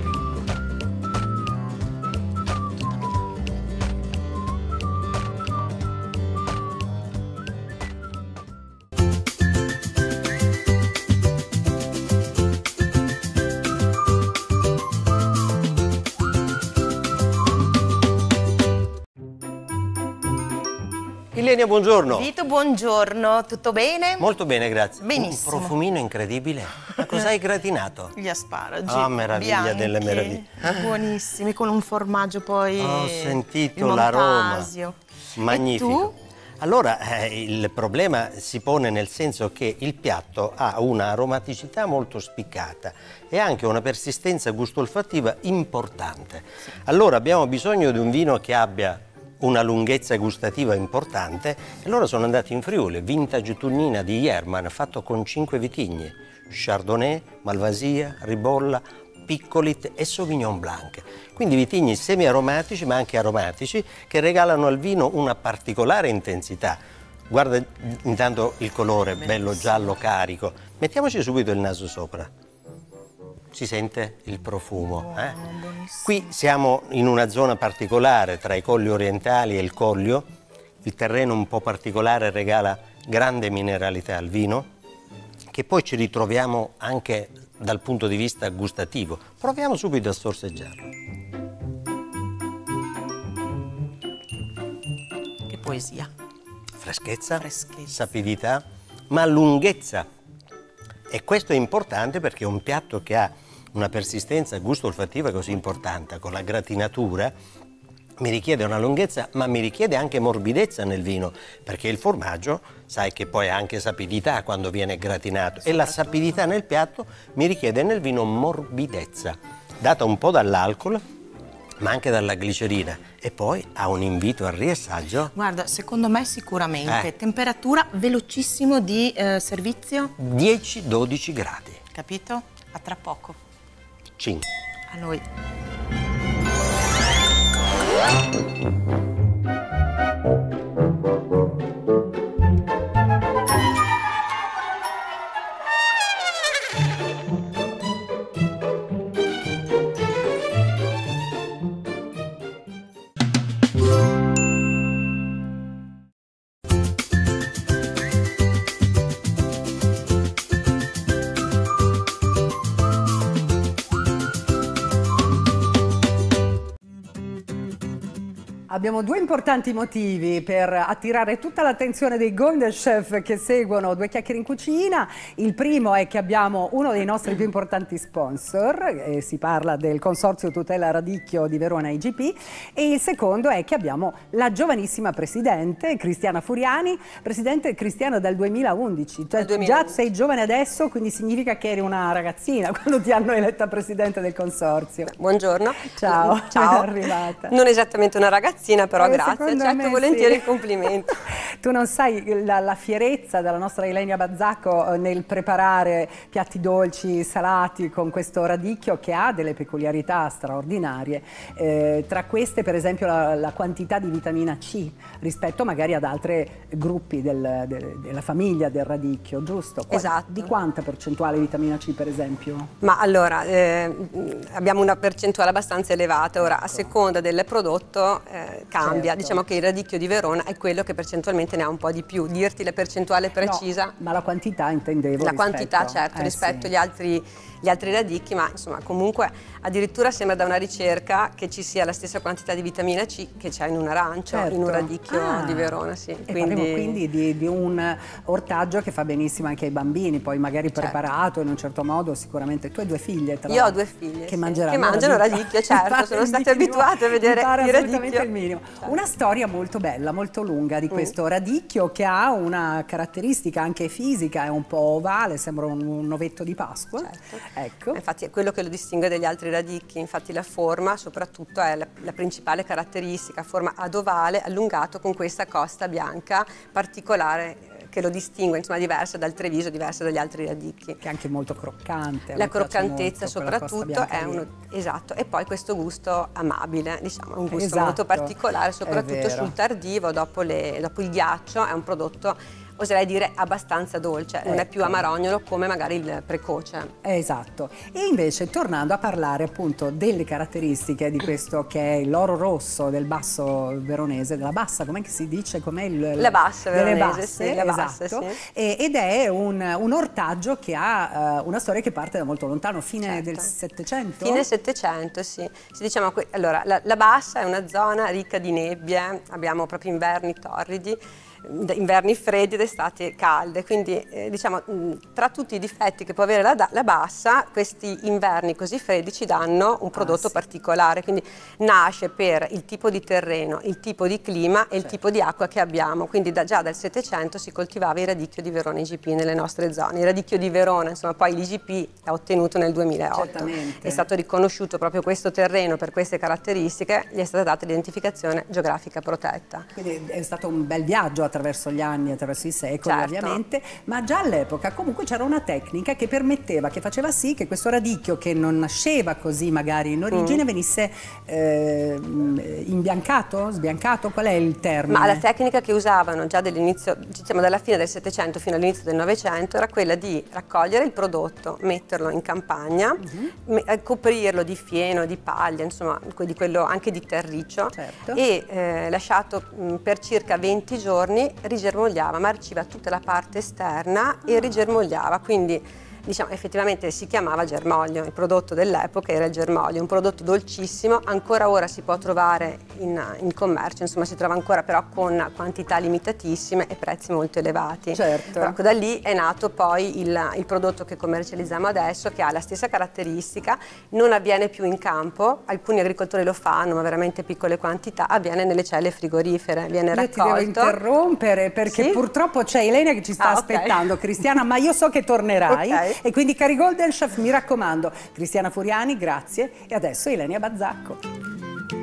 S11: Ilenia, buongiorno.
S1: Vito, buongiorno. Tutto bene?
S11: Molto bene, grazie.
S1: Benissimo.
S11: Un profumino incredibile. Ma cosa hai gratinato?
S1: Gli asparagi.
S11: Ah, meraviglia
S1: bianchi,
S11: delle meraviglie.
S1: Buonissimi, con un formaggio poi.
S11: Ho sentito l'aroma. Magnifico.
S1: E tu?
S11: Allora, eh, il problema si pone nel senso che il piatto ha una aromaticità molto spiccata e anche una persistenza gusto-olfattiva importante. Allora abbiamo bisogno di un vino che abbia una lunghezza gustativa importante e allora sono andati in Friuli, Vintage Tunnina di Jerman, fatto con cinque vitigni, Chardonnay, Malvasia, Ribolla, Piccolit e Sauvignon Blanc. Quindi vitigni semi-aromatici ma anche aromatici che regalano al vino una particolare intensità. Guarda intanto il colore, bello giallo carico. Mettiamoci subito il naso sopra. Si sente il profumo. Eh? Qui siamo in una zona particolare tra i colli orientali e il Collio. Il terreno un po' particolare regala grande mineralità al vino, che poi ci ritroviamo anche dal punto di vista gustativo. Proviamo subito a sorseggiarlo.
S1: Che poesia.
S11: Freschezza,
S1: Freschezza,
S11: sapidità, ma lunghezza. E questo è importante perché è un piatto che ha una persistenza gusto-olfattiva così importante, con la gratinatura mi richiede una lunghezza, ma mi richiede anche morbidezza nel vino, perché il formaggio, sai che poi ha anche sapidità quando viene gratinato, e la sapidità nel piatto mi richiede nel vino morbidezza, data un po' dall'alcol ma anche dalla glicerina. E poi ha un invito al riassaggio?
S1: Guarda, secondo me sicuramente.
S11: Eh.
S1: Temperatura velocissimo di eh, servizio?
S11: dieci dodici gradi.
S1: Capito? A tra poco.
S11: cinque.
S1: A noi.
S3: Abbiamo due importanti motivi per attirare tutta l'attenzione dei Golden Chef che seguono Due Chiacchiere in Cucina. Il primo è che abbiamo uno dei nostri più importanti sponsor, e si parla del Consorzio Tutela Radicchio di Verona I G P, e il secondo è che abbiamo la giovanissima presidente Cristiana Furiani, presidente Cristiana dal duemilaundici, cioè già sei giovane adesso, quindi significa che eri una ragazzina quando ti hanno eletta presidente del consorzio.
S12: Buongiorno.
S3: Ciao,
S12: ciao.
S3: Ben arrivata.
S12: Non esattamente una ragazzina, però
S3: Eh,
S12: grazie,
S3: secondo
S12: accetto
S3: me
S12: volentieri
S3: sì.
S12: il complimento.
S3: Tu non sai la, la fierezza della nostra Ilenia Bazzacco eh, nel preparare piatti dolci, salati con questo radicchio che ha delle peculiarità straordinarie. Eh, tra queste per esempio la, la quantità di vitamina C rispetto magari ad altri gruppi del, del, della famiglia del radicchio, giusto? Qua,
S12: Esatto.
S3: Di quanta percentuale vitamina C per esempio?
S12: Ma allora, eh, abbiamo una percentuale abbastanza elevata, ora a seconda del prodotto eh, cambia,
S3: Certo.
S12: diciamo che il radicchio di Verona è quello che percentualmente ne ha un po' di più, dirti la percentuale precisa.
S3: No, ma la quantità intendevo.
S12: La
S3: rispetto.
S12: quantità certo,
S3: Eh,
S12: rispetto
S3: sì.
S12: agli altri, gli altri radicchi, ma insomma comunque addirittura sembra da una ricerca che ci sia la stessa quantità di vitamina C che c'è in un arancio,
S3: Certo.
S12: in un radicchio
S3: Ah.
S12: di Verona, sì.
S3: E parliamo quindi di, di un ortaggio che fa benissimo anche ai bambini, poi magari preparato in un certo modo sicuramente. Tu hai due figlie tra
S12: Io ho
S3: l'altro,
S12: due figlie
S3: che
S12: sì,
S3: mangeranno
S12: che mangiano
S3: radicchio.
S12: radicchio, certo,
S3: Impara
S12: sono
S3: il
S12: state
S3: minimo,
S12: abituate a vedere
S3: impara
S12: il
S3: assolutamente
S12: radicchio.
S3: il minimo.
S12: Certo.
S3: Una storia molto bella, molto lunga di questo radicchio che ha una caratteristica anche fisica, è un po' ovale, sembra un, un ovetto di Pasqua.
S12: Certo.
S3: Ecco.
S12: Infatti è quello che lo distingue dagli altri radicchi, infatti la forma soprattutto è la, la principale caratteristica, forma ad ovale allungato con questa costa bianca particolare eh, che lo distingue, insomma diversa dal Treviso, diversa dagli altri radicchi.
S3: Che è anche molto croccante. a
S12: La
S3: me piace
S12: croccantezza
S3: molto quella costa
S12: soprattutto
S3: bianca
S12: è
S3: lì.
S12: uno, esatto, e poi questo gusto amabile, diciamo, un gusto
S3: Esatto,
S12: molto particolare,
S3: è
S12: soprattutto
S3: vero.
S12: sul tardivo, dopo, le, dopo il ghiaccio, è un prodotto, oserei dire, abbastanza dolce, non è più
S3: Ecco.
S12: amarognolo come magari il precoce.
S3: Esatto. E invece tornando a parlare appunto delle caratteristiche di questo che è l'oro rosso del basso veronese, della bassa, com'è che si dice? Com'è il,
S12: La bassa
S3: delle
S12: veronese,
S3: basse,
S12: sì, la bassa,
S3: esatto.
S12: sì.
S3: E- ed è un, un ortaggio che ha uh, una storia che parte da molto lontano, fine
S12: Certo.
S3: del Settecento?
S12: Fine Settecento, sì. Si diciamo, que- allora, la, la Bassa è una zona ricca di nebbie, abbiamo proprio inverni torridi, d- inverni freddi ed estati calde, quindi eh, diciamo mh, tra tutti i difetti che può avere la, da- la Bassa, questi inverni così freddi ci danno un prodotto
S3: sì.
S12: particolare, quindi nasce per il tipo di terreno, il tipo di clima e il tipo di acqua che abbiamo, quindi da, già dal Settecento si coltivava il radicchio di Verona I G P nelle nostre zone. Il radicchio di Verona, insomma, poi l'I G P l'ha ottenuto nel duemilaotto.
S3: Certamente.
S12: È stato riconosciuto proprio questo terreno per queste caratteristiche, gli è stata data l'identificazione geografica protetta.
S3: Quindi è stato un bel viaggio attraverso gli anni, attraverso i secoli
S12: Certo.
S3: ovviamente, ma già all'epoca comunque c'era una tecnica che permetteva, che faceva sì che questo radicchio che non nasceva così magari in origine
S12: Mm.
S3: venisse eh, imbiancato, sbiancato, qual è il termine?
S12: Ma la tecnica che usavano già dall'inizio, diciamo dalla fine del Settecento fino all'inizio del Novecento, era quella di raccogliere il prodotto, metterlo in campagna,
S3: Mhm.
S12: me- eh, coprirlo di fieno, di paglia, insomma que- di quello anche di terriccio,
S3: Certo.
S12: e eh, lasciato mh, per circa venti giorni rigermogliava, marciva tutta la parte esterna e rigermogliava, quindi diciamo effettivamente si chiamava germoglio, il prodotto dell'epoca era il germoglio, un prodotto dolcissimo, ancora ora si può trovare in, in commercio, insomma si trova ancora però con quantità limitatissime e prezzi molto elevati.
S3: Certo.
S12: Però, ecco, da lì è nato poi il, il prodotto che commercializziamo adesso, che ha la stessa caratteristica, non avviene più in campo, alcuni agricoltori lo fanno ma veramente piccole quantità, avviene nelle celle frigorifere, viene
S3: Io
S12: raccolto.
S3: ti devo interrompere perché
S12: Sì?
S3: purtroppo c'è Ilenia che ci sta
S12: Ah, ok.
S3: aspettando, Cristiana, ma io so che tornerai.
S12: Ok.
S3: E quindi cari Golden Chef, mi raccomando, Cristiana Furiani, grazie, e adesso Ilenia Bazzacco.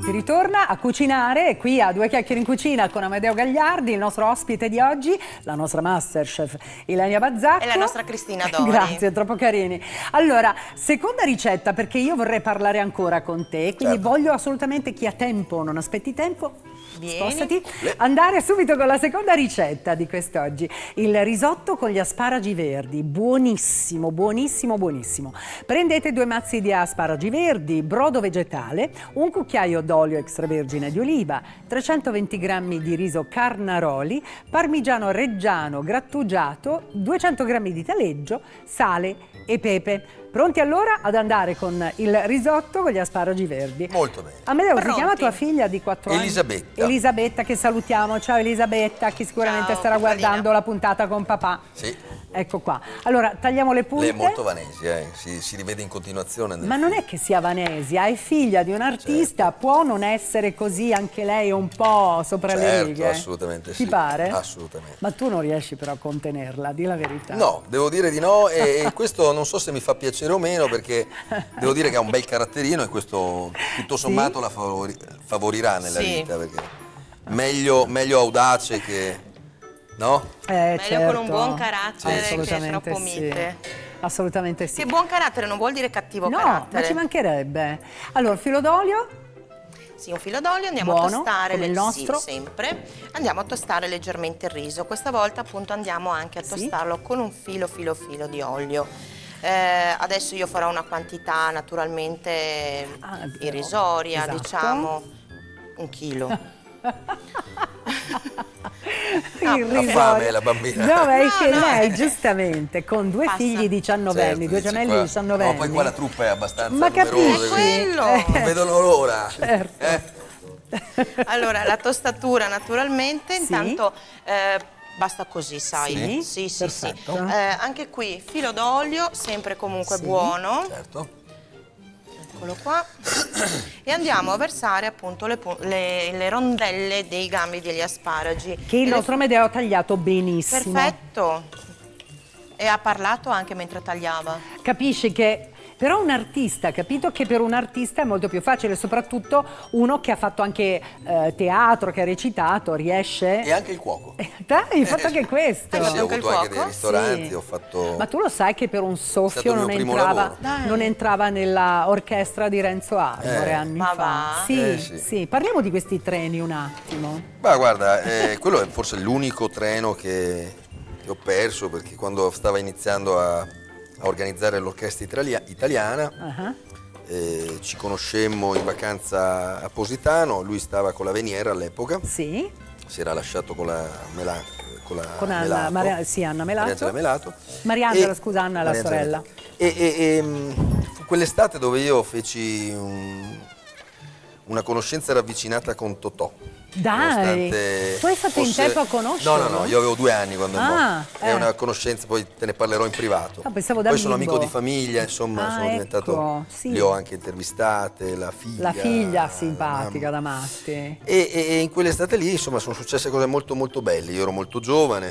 S3: Si ritorna a cucinare qui a Due Chiacchiere in Cucina con Amedeo Gagliardi, il nostro ospite di oggi, la nostra masterchef Ilenia Bazzacco.
S1: E la nostra Cristina Dori.
S3: Grazie, troppo carini. Allora, seconda ricetta, perché io vorrei parlare ancora con te, quindi
S4: certo.
S3: voglio assolutamente, chi ha tempo, non aspetti tempo,
S1: Vieni.
S3: spostati, andare subito con la seconda ricetta di quest'oggi, il risotto con gli asparagi verdi, buonissimo, buonissimo, buonissimo. Prendete due mazzi di asparagi verdi, brodo vegetale, un cucchiaio d'olio extravergine di oliva, trecentoventi grammi di riso Carnaroli, parmigiano reggiano grattugiato, duecento grammi di taleggio, sale e pepe. Pronti allora ad andare con il risotto con gli asparagi verdi?
S4: Molto bene.
S3: Amedeo, si
S1: Pronti.
S3: chiama tua figlia di quattro anni?
S4: Elisabetta.
S3: Elisabetta, che salutiamo. Ciao Elisabetta, che sicuramente
S1: Ciao,
S3: starà
S1: piccolina.
S3: guardando la puntata con papà.
S4: Sì.
S3: Ecco qua. Allora, tagliamo le punte.
S4: Lei è molto vanesi, eh? si, si rivede in continuazione. Nel
S3: Ma non è che sia vanesia, è figlia di un artista, certo. Può non essere così anche lei un po' sopra
S4: certo,
S3: le righe?
S4: Assolutamente
S3: Ti
S4: sì.
S3: pare?
S4: Assolutamente.
S3: Ma tu non riesci però a contenerla, di la verità.
S4: No, devo dire di no e, e questo non so se mi fa piacere o meno perché devo dire che ha un bel caratterino e questo tutto sommato sì? la favori, favorirà nella
S1: sì.
S4: vita perché meglio, meglio audace che... No?
S3: Eh,
S1: Meglio
S3: certo.
S1: con un buon carattere che troppo
S3: sì.
S1: mite.
S3: Assolutamente sì.
S1: Che buon carattere non vuol dire cattivo
S3: no,
S1: carattere.
S3: ma ci mancherebbe. Allora, filo d'olio?
S1: Sì, un filo d'olio, andiamo
S3: Buono,
S1: a tostare
S3: come
S1: le...
S3: il nostro.
S1: Sì, sempre. Andiamo a tostare leggermente il riso. Questa volta appunto andiamo anche a tostarlo sì? con un filo filo filo di olio. Eh, adesso io farò una quantità naturalmente ah, irrisoria, esatto. diciamo un chilo.
S3: No,
S4: la fame la bambina.
S3: No, è
S1: no,
S3: che
S1: no,
S3: lei
S1: eh.
S3: giustamente con due
S1: Passa.
S3: figli diciannovenni,
S4: Certo,
S3: due gemelli
S4: qua,
S3: diciannovenni.
S4: No, poi qua la truppa è abbastanza
S3: ma
S4: numerosa,
S1: quello.
S4: Eh. Non vedono l'ora.
S3: Certo.
S4: Eh?
S1: Allora, la tostatura naturalmente,
S3: sì?
S1: intanto eh, basta così, sai?
S3: Sì,
S1: sì, sì. sì.
S3: Eh,
S1: anche qui filo d'olio, sempre comunque
S3: sì.
S1: buono.
S4: Certo.
S1: Eccolo qua. E andiamo a versare appunto le, le, le rondelle dei gambi degli asparagi.
S3: Che il
S1: e
S3: nostro Amedeo ha tagliato benissimo.
S1: Perfetto. E ha parlato anche mentre tagliava.
S3: Capisci che... Però un artista, capito che per un artista è molto più facile, soprattutto uno che ha fatto anche eh, teatro, che ha recitato, riesce...
S4: E anche il cuoco.
S3: Dai, hai fatto anche questo.
S4: Sì,
S1: Hai
S4: ho
S1: anche
S4: avuto
S1: il
S4: anche dei
S1: cuoco?
S4: ristoranti,
S3: Sì.
S4: ho fatto...
S3: Ma tu lo sai che per un soffio
S4: stato il
S3: non
S4: mio primo
S3: entrava,
S4: lavoro.
S3: non entrava nella orchestra di Renzo Arbore
S4: Eh.
S3: anni
S1: Ma
S3: fa.
S1: va?
S3: Sì,
S4: Eh, sì.
S3: sì, parliamo di questi treni un attimo.
S4: Ma guarda, eh, quello è forse l'unico treno che, che ho perso perché quando stava iniziando a, a organizzare l'orchestra italia, italiana
S3: Uh-huh.
S4: eh, ci conoscemmo in vacanza a Positano, lui stava con la Veniera all'epoca,
S3: Sì,
S4: si era lasciato con la, Mela, con la
S3: con Anna,
S4: Melato,
S3: Maria, sì, Anna Melato.
S4: Mariangela Melato.
S3: Mariangela,
S4: E-
S3: scusa, Anna è la
S4: Mariangela
S3: sorella.
S4: Melato. E, e, e mh, fu quell'estate dove io feci un- una conoscenza ravvicinata con Totò.
S3: Dai,
S4: Nonostante
S3: tu hai fatto in
S4: fosse-
S3: tempo a conoscerlo?
S4: No, no, no, io avevo due anni quando è
S3: Ah,
S4: morto. È
S3: eh.
S4: una conoscenza, poi te ne parlerò in privato.
S3: Ah, pensavo da
S4: poi sono
S3: bimbo.
S4: amico di famiglia, insomma,
S3: Ah,
S4: sono diventato...
S3: ecco, sì.
S4: Li ho anche intervistate, la figlia...
S3: La figlia
S4: la
S3: simpatica
S4: mamma.
S3: da matti.
S4: E, e- e in quell'estate lì, insomma, sono successe cose molto molto belle. Io ero molto giovane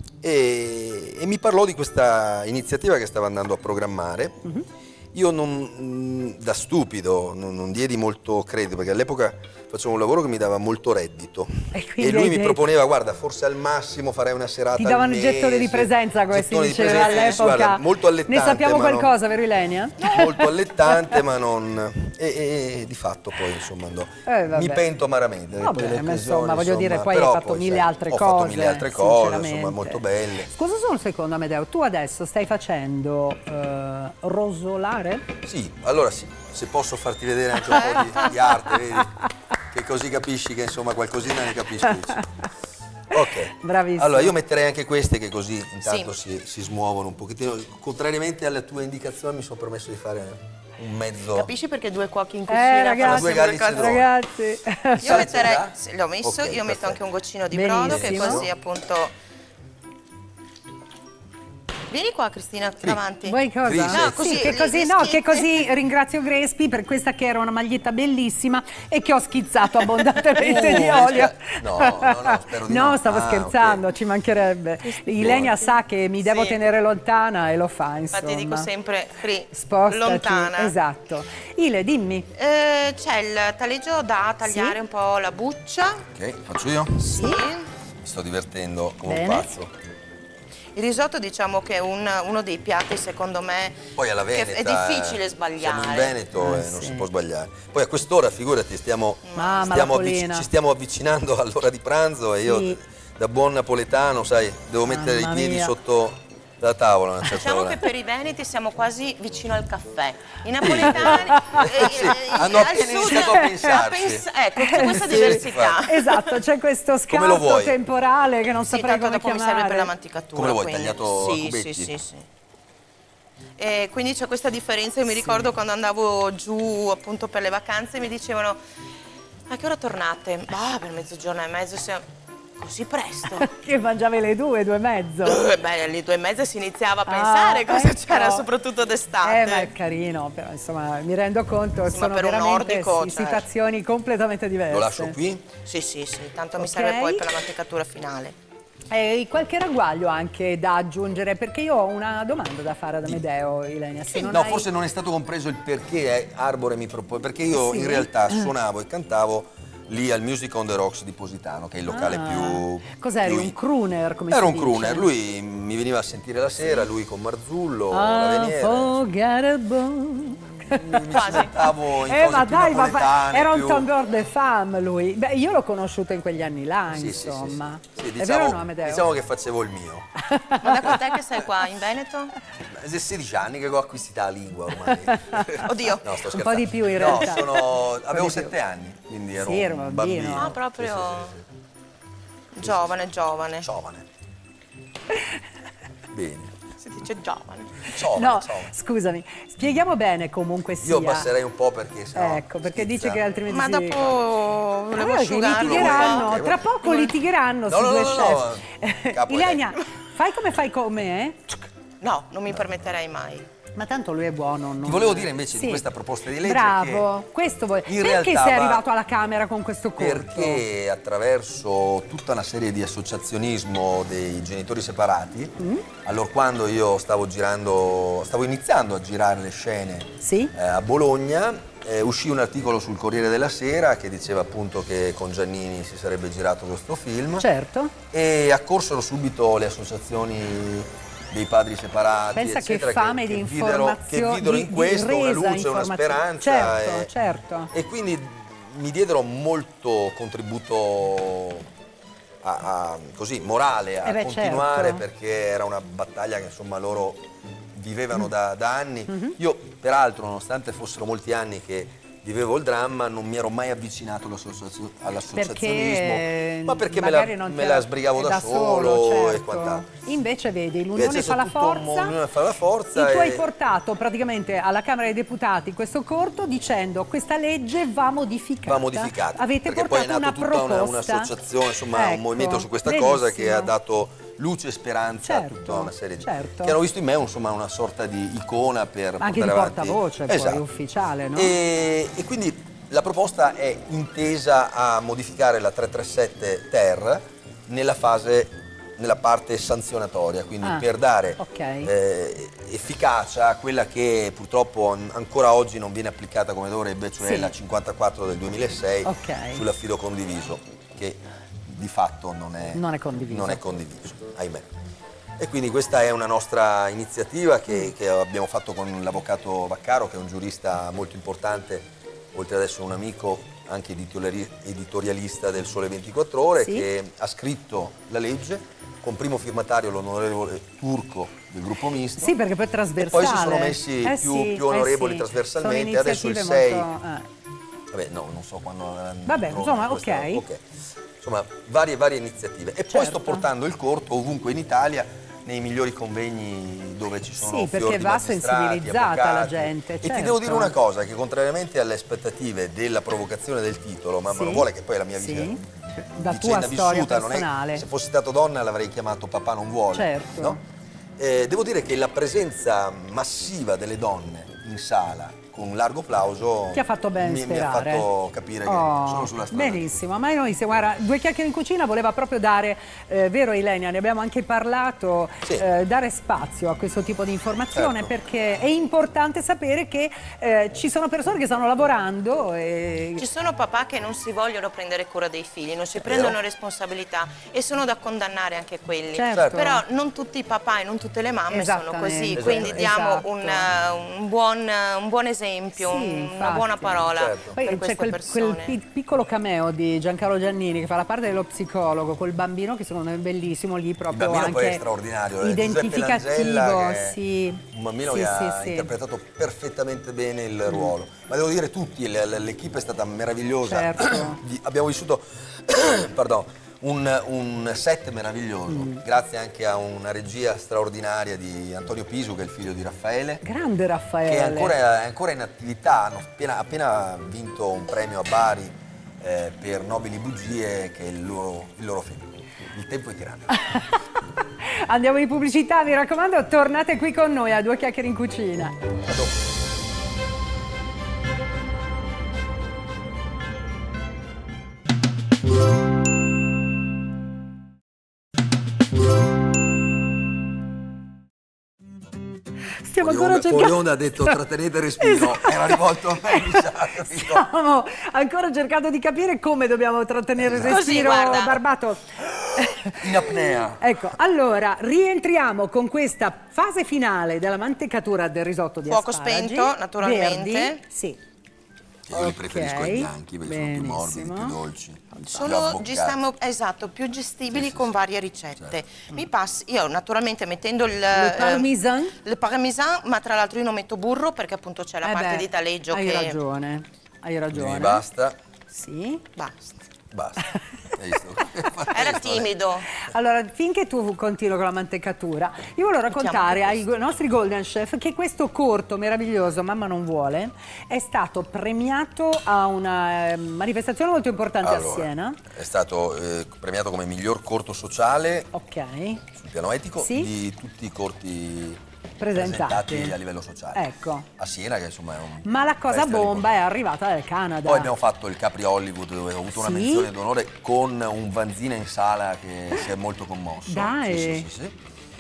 S4: e, e mi parlò di questa iniziativa che stava andando a programmare.
S3: Mhm.
S4: Io non, mh, da stupido non, non diedi molto credito perché all'epoca facevo un lavoro che mi dava molto reddito
S3: E
S4: e,
S3: quindi
S4: lui
S3: hai
S4: mi
S3: detto-
S4: proponeva guarda forse al massimo farei una serata
S3: Ti davano
S4: al
S3: i gettoni
S4: mese,
S3: di presenza, come si
S4: gettoni di
S3: diceva
S4: presenza,
S3: all'epoca.
S4: guarda, molto allettante,
S3: Ne sappiamo
S4: ma non-
S3: qualcosa, vero Ilenia?
S4: molto allettante ma non e, e- e di fatto poi insomma andò.
S3: Eh, vabbè.
S4: Mi pento amaramente.
S3: Vabbè,
S4: poi le
S3: ma
S4: occasioni,
S3: insomma, voglio dire, poi
S4: però
S3: hai fatto mille
S4: sai,
S3: altre
S4: ho
S3: cose.
S4: fatto mille altre cose,
S3: sinceramente.
S4: insomma, molto belle.
S3: Scusa solo un secondo, Amedeo, tu adesso stai facendo eh, rosolare?
S4: Sì, allora sì, se posso farti vedere anche un po' di, di arte, vedi? Che così capisci che insomma qualcosina ne capisco. Ok,
S3: Bravissimo.
S4: allora io metterei anche queste che così intanto
S1: Sì.
S4: si, si smuovono un pochettino. Contrariamente alle tue indicazioni mi sono permesso di fare un mezzo...
S1: Capisci perché due cuochi in
S3: Eh,
S1: cucina
S3: ragazzi,
S4: due
S1: fanno sempre
S4: gallici
S1: cose?
S3: Ragazzi,
S1: Io metterei,
S4: già?
S1: sì, l'ho messo,
S4: Ok,
S1: io metto
S4: perfetto.
S1: anche un goccino di brodo che
S3: Benissimo.
S1: così appunto Vieni qua Cristina, davanti.
S3: Vuoi cosa?
S1: No, così,
S3: sì, che così, no, che così ringrazio Grespi per questa che era una maglietta bellissima e che ho schizzato abbondantemente
S4: Uh,
S3: di olio.
S4: No, no, no, spero di no.
S3: No, stavo
S4: Ah,
S3: scherzando,
S4: ok.
S3: ci mancherebbe. Ilenia sa che mi devo
S1: Sì.
S3: tenere lontana e lo fa, insomma.
S1: Infatti dico sempre, Cri,
S3: Spostati,
S1: lontana.
S3: esatto. Ile, dimmi.
S1: Eh, c'è il taleggio da tagliare
S3: Sì.
S1: un po' la buccia.
S4: Ok, faccio io?
S1: Sì.
S4: Mi sto divertendo come
S3: Bene.
S4: un pazzo.
S1: Il risotto diciamo che è un- uno dei piatti secondo me
S4: Poi alla
S1: che
S4: Veneta
S1: è difficile
S4: eh,
S1: sbagliare.
S4: Siamo in Veneto
S3: Eh,
S4: e non
S3: sì.
S4: si può sbagliare. Poi a quest'ora, figurati, stiamo,
S3: Mamma,
S4: stiamo
S3: la
S4: avvic-
S3: Polina.
S4: ci stiamo avvicinando all'ora di pranzo e io
S3: Sì.
S4: da buon napoletano, sai, devo mettere
S3: Mamma
S4: i piedi
S3: mia.
S4: sotto la tavola a una certa
S1: Diciamo
S4: ora.
S1: che per i veneti siamo quasi vicino al caffè. I napoletani eh,
S4: Sì,
S1: eh,
S4: hanno
S1: al
S4: appena
S1: sud-
S4: iniziato a pensarci.
S1: pens- ecco, c'è questa
S4: Sì,
S1: diversità.
S3: Esatto, c'è questo
S4: Come lo
S3: scarto
S4: vuoi?
S3: temporale che non
S1: Sì,
S3: saprei
S1: tanto
S3: come
S1: dopo mi
S3: chiamare.
S1: serve per la manticatura.
S4: Come lo vuoi,
S1: quindi.
S4: tagliato a
S1: sì,
S4: cubetti?
S1: Sì, sì, sì. E quindi c'è questa differenza. Io mi ricordo quando andavo giù appunto per le vacanze mi dicevano: a che ora tornate? Ah, per mezzogiorno e mezzo siamo... Così presto?
S3: Che mangiavi le due, due e mezzo.
S1: Eh, Beh, alle due e mezza si iniziava a pensare
S3: Ah,
S1: cosa
S3: ecco.
S1: c'era, soprattutto d'estate.
S3: Eh, ma è carino, però insomma mi rendo conto,
S1: Sì, ma
S3: sono
S1: per un
S3: veramente
S1: nordico,
S3: sì,
S1: cioè-
S3: situazioni completamente diverse.
S4: Lo lascio qui?
S1: Sì, sì, sì, tanto mi
S3: Ok.
S1: serve poi per la mantecatura finale.
S3: E qualche ragguaglio anche da aggiungere, perché io ho una domanda da fare ad Amedeo, Ilenia. Se non
S4: No,
S3: hai...
S4: forse non è stato compreso il perché eh, Arbore mi propone, perché io
S3: Sì?
S4: in realtà suonavo e cantavo lì al Music on the Rocks di Positano, che è il locale
S3: Ah.
S4: più...
S3: Cos'eri,
S4: più-
S3: un crooner, come
S4: Era
S3: si
S4: un
S3: dice?
S4: crooner, lui mi veniva a sentire la sera, lui con Marzullo, la Veniera.
S3: Unforgettable.
S4: Mi cimentavo in
S3: Eh,
S4: cose
S3: ma
S4: più
S3: dai, ma fa-
S4: napoletane,
S3: era un
S4: più-
S3: tombeur de femme lui. Beh, io l'ho conosciuto in quegli anni là,
S4: Sì, sì, sì,
S3: insomma.
S4: sì. Sì,
S3: È
S4: diciamo,
S3: vero o no, Amedeo?
S4: diciamo che facevo il mio.
S1: Ma da quant'è che sei qua, in Veneto?
S4: È sedici anni che ho acquisito la lingua ormai.
S1: Oddio.
S4: No, sto
S3: Un
S4: scherzando.
S3: po' di più in
S4: No,
S3: realtà.
S4: sono...
S3: Un po'
S4: avevo
S3: di più.
S4: sette anni, quindi ero
S3: Sì, ero
S4: un
S3: un
S4: bambino.
S3: bambino.
S1: Ah, proprio
S4: Sì, sì, sì,
S1: giovane, giovane.
S4: sì. Giovane. Bene.
S1: Si dice giovane.
S4: Giovane,
S3: No,
S4: giovane.
S3: scusami, spieghiamo bene comunque sia.
S4: Io abbasserei un po' perché sennò
S3: Ecco, perché
S4: schizza.
S3: dice che altrimenti
S1: Ma
S3: si...
S1: dopo volevo
S3: Ah, che
S1: asciugarlo.
S3: litigheranno,
S4: Ok,
S3: tra
S4: va-
S3: poco litigheranno
S4: No,
S3: sui
S4: no,
S3: due
S4: no, no,
S3: chef.
S4: no, capo
S3: Ilenia, fai come fai con me, eh?
S1: No, non mi permetterei mai.
S3: Ma tanto lui è buono. Non...
S4: Ti volevo dire invece
S3: Sì.
S4: di questa proposta di legge
S3: Bravo, questo vuoi.
S4: in
S3: Perché
S4: realtà
S3: sei
S4: va-
S3: arrivato alla Camera con questo
S4: che
S3: corto?
S4: perché attraverso tutta una serie di associazionismo dei genitori separati,
S3: Mm?
S4: allora quando io stavo girando, stavo iniziando a girare le scene
S3: Sì?
S4: eh, a Bologna, eh, uscì un articolo sul Corriere della Sera che diceva appunto che con Giannini si sarebbe girato questo film
S3: Certo.
S4: e accorsero subito le associazioni dei padri separati,
S3: Pensa che
S4: eccetera,
S3: fame
S4: che,
S3: di
S4: che videro, che
S3: informazioni,
S4: videro
S3: di-
S4: in
S3: di
S4: questo una
S3: resa
S4: luce, una
S3: informazioni.
S4: speranza.
S3: Certo,
S4: e,
S3: certo.
S4: e quindi mi diedero molto contributo a, a- così, morale a
S3: Eh beh,
S4: continuare
S3: certo.
S4: perché era una battaglia che insomma loro vivevano
S3: Mm.
S4: da, da anni.
S3: Mhm.
S4: Io peraltro, nonostante fossero molti anni che vivevo il dramma, non mi ero mai avvicinato all'associazio- all'associazionismo,
S3: Perché
S4: ma perché me la,
S3: magari non
S4: me
S3: ti-
S4: la sbrigavo da,
S3: da
S4: solo, e
S3: certo.
S4: quant'altro.
S3: Invece vedi, l'unione
S4: Invece
S3: fa la
S4: soprattutto
S3: forza.
S4: l'unione fa la forza
S3: E tu hai
S4: e-
S3: portato praticamente alla Camera dei Deputati questo corto dicendo questa legge va modificata.
S4: va modificata.
S3: Avete
S4: perché poi è
S3: portato
S4: nato
S3: una
S4: tutta una-
S3: proposta.
S4: un'associazione, insomma
S3: Ecco,
S4: un movimento su questa cosa che
S3: benissimo.
S4: ha dato luce e speranza a
S3: Certo,
S4: tutta una serie di...
S3: certo.
S4: che hanno visto in me insomma una sorta di icona per
S3: Anche di
S4: portare avanti.
S3: portavoce, poi
S4: Esatto.
S3: ufficiale, no?
S4: E, e quindi la proposta è intesa a modificare la trecentotrentasette ter nella fase, nella parte sanzionatoria, quindi
S3: Ah,
S4: per dare
S3: ok.
S4: eh, efficacia a quella che purtroppo an- ancora oggi non viene applicata come dovrebbe, cioè
S3: Sì.
S4: la cinquantaquattro del duemilasei
S3: Ok.
S4: sull'affido condiviso, che di fatto non è,
S3: Non è condiviso.
S4: non è condiviso, ahimè. E quindi questa è una nostra iniziativa che, che abbiamo fatto con l'avvocato Vaccaro, che è un giurista molto importante, oltre ad essere un amico anche editoriali- editorialista del Sole ventiquattro Ore,
S3: Sì.
S4: che ha scritto la legge con primo firmatario l'onorevole Turco del gruppo misto.
S3: Sì, perché poi è
S4: E
S3: trasversale.
S4: poi si sono messi
S3: Eh
S4: più,
S3: sì,
S4: più onorevoli
S3: eh sì.
S4: trasversalmente,
S3: Sono
S4: adesso il
S3: iniziative
S4: sei...
S3: molto- eh.
S4: Vabbè, no, non so quando... avranno
S3: Vabbè,
S4: pronto
S3: insomma,
S4: questa-
S3: ok.
S4: ok. Insomma, varie, varie iniziative. E poi
S3: Certo.
S4: sto portando il corto ovunque in Italia, nei migliori convegni dove ci sono
S3: Sì,
S4: fior
S3: perché
S4: di
S3: va
S4: magistrati,
S3: sensibilizzata
S4: avvocati.
S3: la gente,
S4: E ti
S3: certo.
S4: devo dire una cosa, che contrariamente alle aspettative della provocazione del titolo, mamma
S3: Sì.
S4: non vuole che poi la mia
S3: Sì.
S4: vita
S3: Da
S4: vicenda
S3: tua storia
S4: vissuta, non è,
S3: personale.
S4: se fossi stato donna l'avrei chiamato Papà non vuole,
S3: Certo.
S4: no? Eh, devo dire che la presenza massiva delle donne in sala con un largo applauso
S3: ti ha fatto ben
S4: mi,
S3: sperare.
S4: mi ha fatto capire che
S3: oh,
S4: sono sulla strada.
S3: Benissimo, ma noi se guarda, Due chiacchiere in cucina voleva proprio dare, eh, vero Ilenia, ne abbiamo anche parlato, sì. eh, dare spazio a questo tipo di informazione, certo. perché è importante sapere che eh, ci sono persone che stanno lavorando. E...
S1: Ci sono papà che non si vogliono prendere cura dei figli, non si prendono
S4: vero.
S1: responsabilità e sono da condannare anche quelli.
S3: Certo.
S1: Però non tutti i papà e non tutte le mamme sono così,
S3: esatto.
S1: quindi diamo
S3: esatto.
S1: un, uh, un, buon, uh, un buon esempio. Esempio,
S3: sì,
S1: una
S3: infatti.
S1: buona parola
S4: certo.
S1: per
S3: Poi
S1: queste
S3: c'è quel,
S1: persone.
S3: quel piccolo cameo di Giancarlo Giannini che fa la parte dello psicologo col bambino, che secondo me è bellissimo, lì proprio
S4: il bambino
S3: anche
S4: poi è straordinario,
S3: identificativo,
S4: è
S3: sì.
S4: un bambino
S3: sì,
S4: che
S3: sì,
S4: ha
S3: sì.
S4: interpretato perfettamente bene il mm. ruolo, ma devo dire tutti, l'equipe è stata meravigliosa.
S3: Certo.
S4: Abbiamo vissuto pardon, Un, un set meraviglioso, mm. grazie anche a una regia straordinaria di Antonio Pisu, che è il figlio di Raffaele.
S3: Grande Raffaele.
S4: Che è ancora, è ancora in attività, hanno appena, appena vinto un premio a Bari eh, per Nobili Bugie, che è il loro, il loro film. Il tempo è tiranno.
S3: Andiamo in pubblicità, mi raccomando, tornate qui con noi a Due chiacchiere in cucina.
S4: A dopo.
S3: Stiamo
S4: fuori
S3: ancora
S4: onda,
S3: cercando...
S4: fuori onda ha detto trattenete il respiro, esatto. Era rivolto a me, mi sa, capito?
S3: Stiamo ancora cercando di capire come dobbiamo trattenere il respiro,
S1: Così,
S3: Barbato.
S4: In apnea.
S3: Ecco, allora rientriamo con questa fase finale della mantecatura del risotto di
S1: fuoco
S3: asparagi.
S1: spento, naturalmente.
S3: Verdi, sì.
S4: Io li preferisco i bianchi perché
S3: benissimo.
S4: sono più morbidi, più dolci.
S1: Sono stiamo, esatto, più gestibili sì, sì, con varie ricette. Certo. Mi passi, io naturalmente mettendo il
S3: le parmesan,
S1: eh, il parmesan, ma tra l'altro io non metto burro perché appunto c'è la
S3: eh
S1: parte
S3: beh,
S1: di taleggio
S3: hai
S1: che...
S3: Hai ragione, hai ragione.
S4: Quindi basta.
S3: Sì.
S1: Basta.
S4: Basta. Hai visto?
S1: Era timido.
S3: Allora, finché tu continui con la mantecatura, io volevo raccontare ai nostri Golden Chef che questo corto meraviglioso, Mamma non vuole, è stato premiato a una eh, manifestazione molto importante
S4: allora,
S3: a Siena.
S4: È stato eh, premiato come miglior corto sociale
S3: okay.
S4: sul piano etico sì. di tutti i corti presentati. presentati a livello sociale.
S3: Ecco.
S4: A Siena, che insomma è un
S3: Ma la cosa bomba è arrivata dal Canada.
S4: Poi abbiamo fatto il Capri Hollywood, dove ho avuto una sì? menzione d'onore con un Vanzina in sala che si è molto commosso.
S3: Dai!
S4: Sì, sì, sì, sì.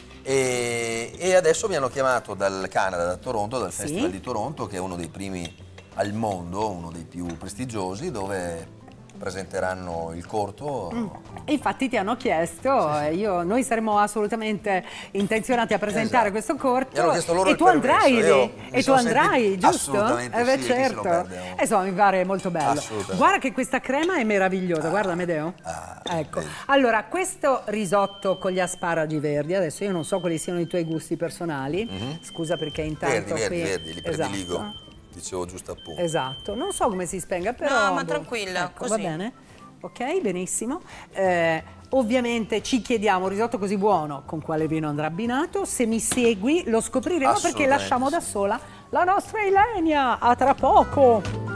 S4: E, e adesso mi hanno chiamato dal Canada, da Toronto, dal Festival sì? di Toronto, che è uno dei primi al mondo, uno dei più prestigiosi, dove presenteranno il corto.
S3: Mm. E infatti ti hanno chiesto, sì, sì. Io, noi saremo assolutamente intenzionati a presentare esatto. questo corto
S4: loro
S3: e tu andrai lì, e tu andrai, giusto?
S4: Assolutamente
S3: eh beh,
S4: sì,
S3: certo. E insomma mi pare molto bello. Guarda che questa crema è meravigliosa, ah, guarda Amedeo.
S4: Ah,
S3: ecco.
S4: vedi.
S3: Allora, questo risotto con gli asparagi verdi, adesso io non so quali siano i tuoi gusti personali, mm-hmm. scusa perché intanto
S4: verdi,
S3: qui...
S4: verdi, verdi, li prediligo. Esatto. Dicevo giusto appunto.
S3: Esatto, non so come si spenga, però...
S1: No, ma tranquilla,
S3: ecco,
S1: così.
S3: Va bene? Ok, benissimo. Eh, ovviamente ci chiediamo, un risotto così buono, con quale vino andrà abbinato? Se mi segui lo scopriremo perché lasciamo da sola la nostra Ilenia. A tra poco!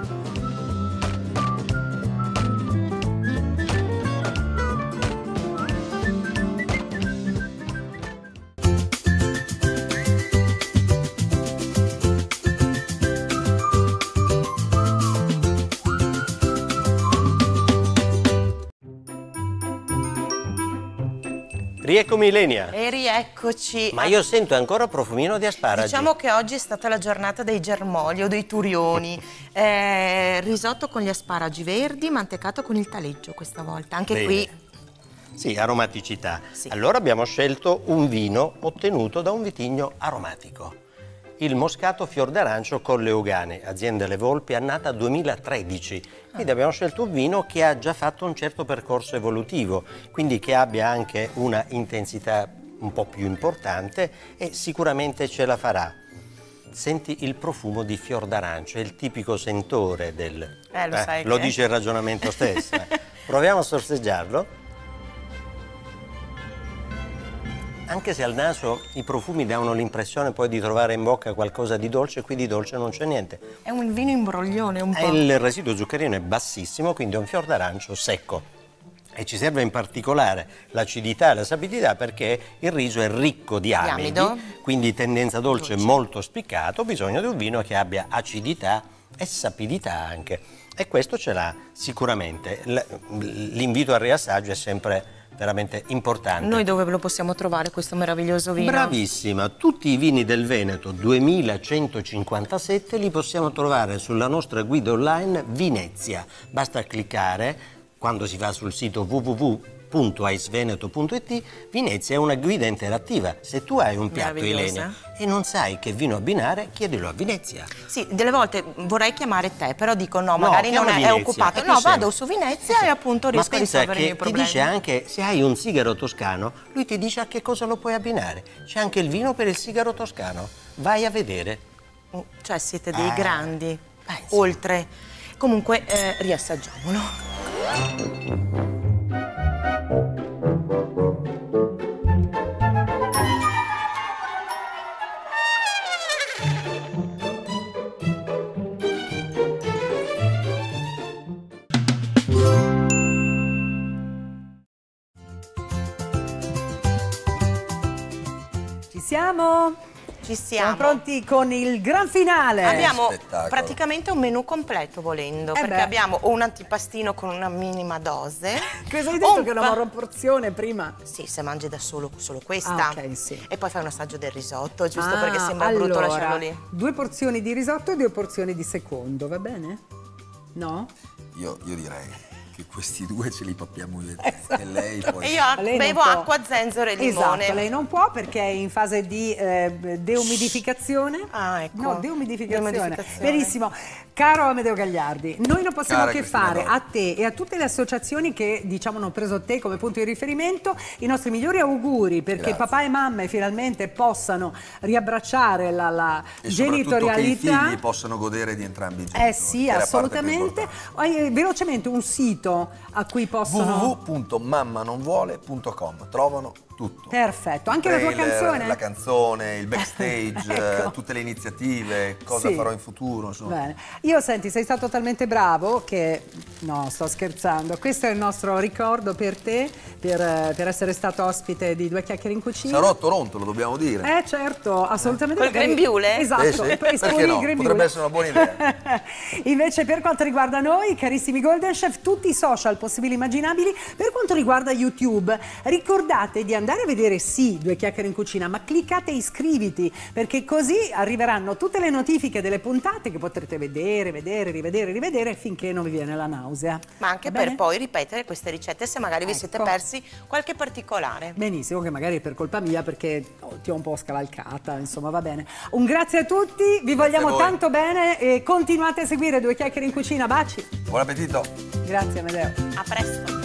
S11: Rieccomi Ilenia.
S1: E rieccoci.
S11: Ma io sento ancora profumino di asparagi.
S1: Diciamo che oggi è stata la giornata dei germogli o dei turioni. eh, risotto con gli asparagi verdi, mantecato con il taleggio questa volta. Anche
S11: Bene.
S1: qui.
S11: Sì, aromaticità.
S1: Sì.
S11: Allora abbiamo scelto un vino ottenuto da un vitigno aromatico. Il Moscato Fior d'Arancio Colle Ugane, azienda Le Volpi, annata duemilatredici. Quindi abbiamo scelto un vino che ha già fatto un certo percorso evolutivo, quindi che abbia anche una intensità un po' più importante e sicuramente ce la farà. Senti il profumo di fior d'arancio, è il tipico sentore del...
S1: Eh, lo,
S11: eh,
S1: sai
S11: lo
S1: che...
S11: dice il ragionamento stesso. eh. Proviamo a sorseggiarlo. Anche se al naso i profumi danno l'impressione poi di trovare in bocca qualcosa di dolce, qui di dolce non c'è niente.
S1: È un vino imbroglione un po'.
S11: Il residuo zuccherino è bassissimo, quindi è un fior d'arancio secco. E ci serve in particolare l'acidità e la sapidità perché il riso è ricco di amidi,
S1: amido.
S11: quindi tendenza dolce, dolce molto spiccato, bisogna di un vino che abbia acidità e sapidità anche. E questo ce l'ha sicuramente. L'invito al riassaggio è sempre veramente importante.
S1: Noi dove lo possiamo trovare questo meraviglioso vino?
S11: Bravissima, tutti i vini del Veneto duemilacentocinquantasette li possiamo trovare sulla nostra guida online Vinezia. Basta cliccare, quando si va sul sito w w w punto aisveneto punto it, Vinezia è una guida interattiva. Se tu hai un piatto, Ilenia, e non sai che vino abbinare, chiedilo a Vinezia.
S1: Sì, delle volte vorrei chiamare te, però dico no, magari no, non è, è occupato. No, vado su Vinezia e appunto riesco a risolvere i miei problemi.
S11: Ma pensa che ti dice anche, se hai un sigaro toscano, lui ti dice a che cosa lo puoi abbinare. C'è anche il vino per il sigaro toscano. Vai a vedere.
S1: Cioè siete dei
S11: eh.
S1: grandi. Eh, oltre. Comunque, eh, riassaggiamolo.
S3: Ci siamo?
S1: Ci siamo.
S3: Siamo pronti con il gran finale.
S1: Abbiamo
S4: Spettacolo.
S1: praticamente un menù completo volendo,
S3: Eh
S1: perché
S3: beh.
S1: abbiamo un antipastino con una minima dose.
S3: Cosa hai detto
S1: un
S3: che era
S1: pa-
S3: una proporzione prima?
S1: Sì, se mangi da solo, solo questa.
S3: Ah, ok, sì.
S1: E poi fai un assaggio del risotto, giusto
S3: Ah,
S1: perché sembra
S3: allora,
S1: brutto lasciarlo lì.
S3: Due porzioni di risotto e due porzioni di secondo, va bene? No?
S4: Io, io direi che questi due ce li pappiamo io e te. E lei poi...
S1: E io ac-
S3: Lei non
S1: bevo
S3: può.
S1: acqua, zenzero e limone.
S3: Esatto, lei non può perché è in fase di eh, deumidificazione.
S1: Ah, ecco.
S3: No, deumidificazione.
S1: Deumidificazione.
S3: Benissimo. Caro Amedeo Gagliardi, noi non possiamo
S4: Cara
S3: che
S4: Cristina
S3: fare
S4: Rocca.
S3: a te e a tutte le associazioni che diciamo hanno preso te come punto di riferimento i nostri migliori auguri perché
S4: Grazie.
S3: papà e mamma finalmente possano riabbracciare la, la
S4: E soprattutto che i
S3: genitorialità.
S4: figli possano godere di entrambi i genitori.
S3: Eh sì,
S4: che è la parte più
S3: assolutamente.
S4: importante.
S3: Eh, Velocemente un sito a cui possono...
S4: w w w punto mammanonvuole punto com. Trovano tutto.
S3: Perfetto, anche la tua
S4: Trailer,
S3: canzone?
S4: La canzone, il backstage,
S3: Ecco.
S4: eh, tutte le iniziative, cosa
S3: Sì.
S4: farò in futuro, insomma.
S3: Bene. Io senti, sei stato talmente bravo che... No, sto scherzando. Questo è il nostro ricordo per te, per, eh, per essere stato ospite di Due Chiacchiere in Cucina.
S4: Sarò a Toronto, lo dobbiamo dire.
S3: Eh certo, assolutamente.
S1: Col grembiule?
S3: Esatto,
S4: Eh sì,
S3: e poi esponi
S4: perché no?
S3: il grembiule.
S4: Potrebbe essere una buona idea.
S3: Invece per quanto riguarda noi, carissimi Golden Chef, tutti i social possibili e immaginabili, per quanto riguarda YouTube, ricordate di andare a vedere sì Due Chiacchiere in Cucina, ma cliccate iscriviti, perché così arriveranno tutte le notifiche delle puntate che potrete vedere, vedere, rivedere, rivedere finché non vi viene la nausea.
S1: Ma anche
S3: Va
S1: per
S3: bene?
S1: poi ripetere queste ricette se magari vi
S3: Ecco.
S1: siete persi qualche particolare.
S3: Benissimo, che magari è per colpa mia perché oh, ti ho un po' scavalcata, insomma va bene. Un grazie a tutti, vi vogliamo
S4: a voi.
S3: tanto bene e continuate a seguire Due Chiacchiere in Cucina, baci.
S4: Buon appetito!
S3: Grazie Amedeo.
S1: A presto.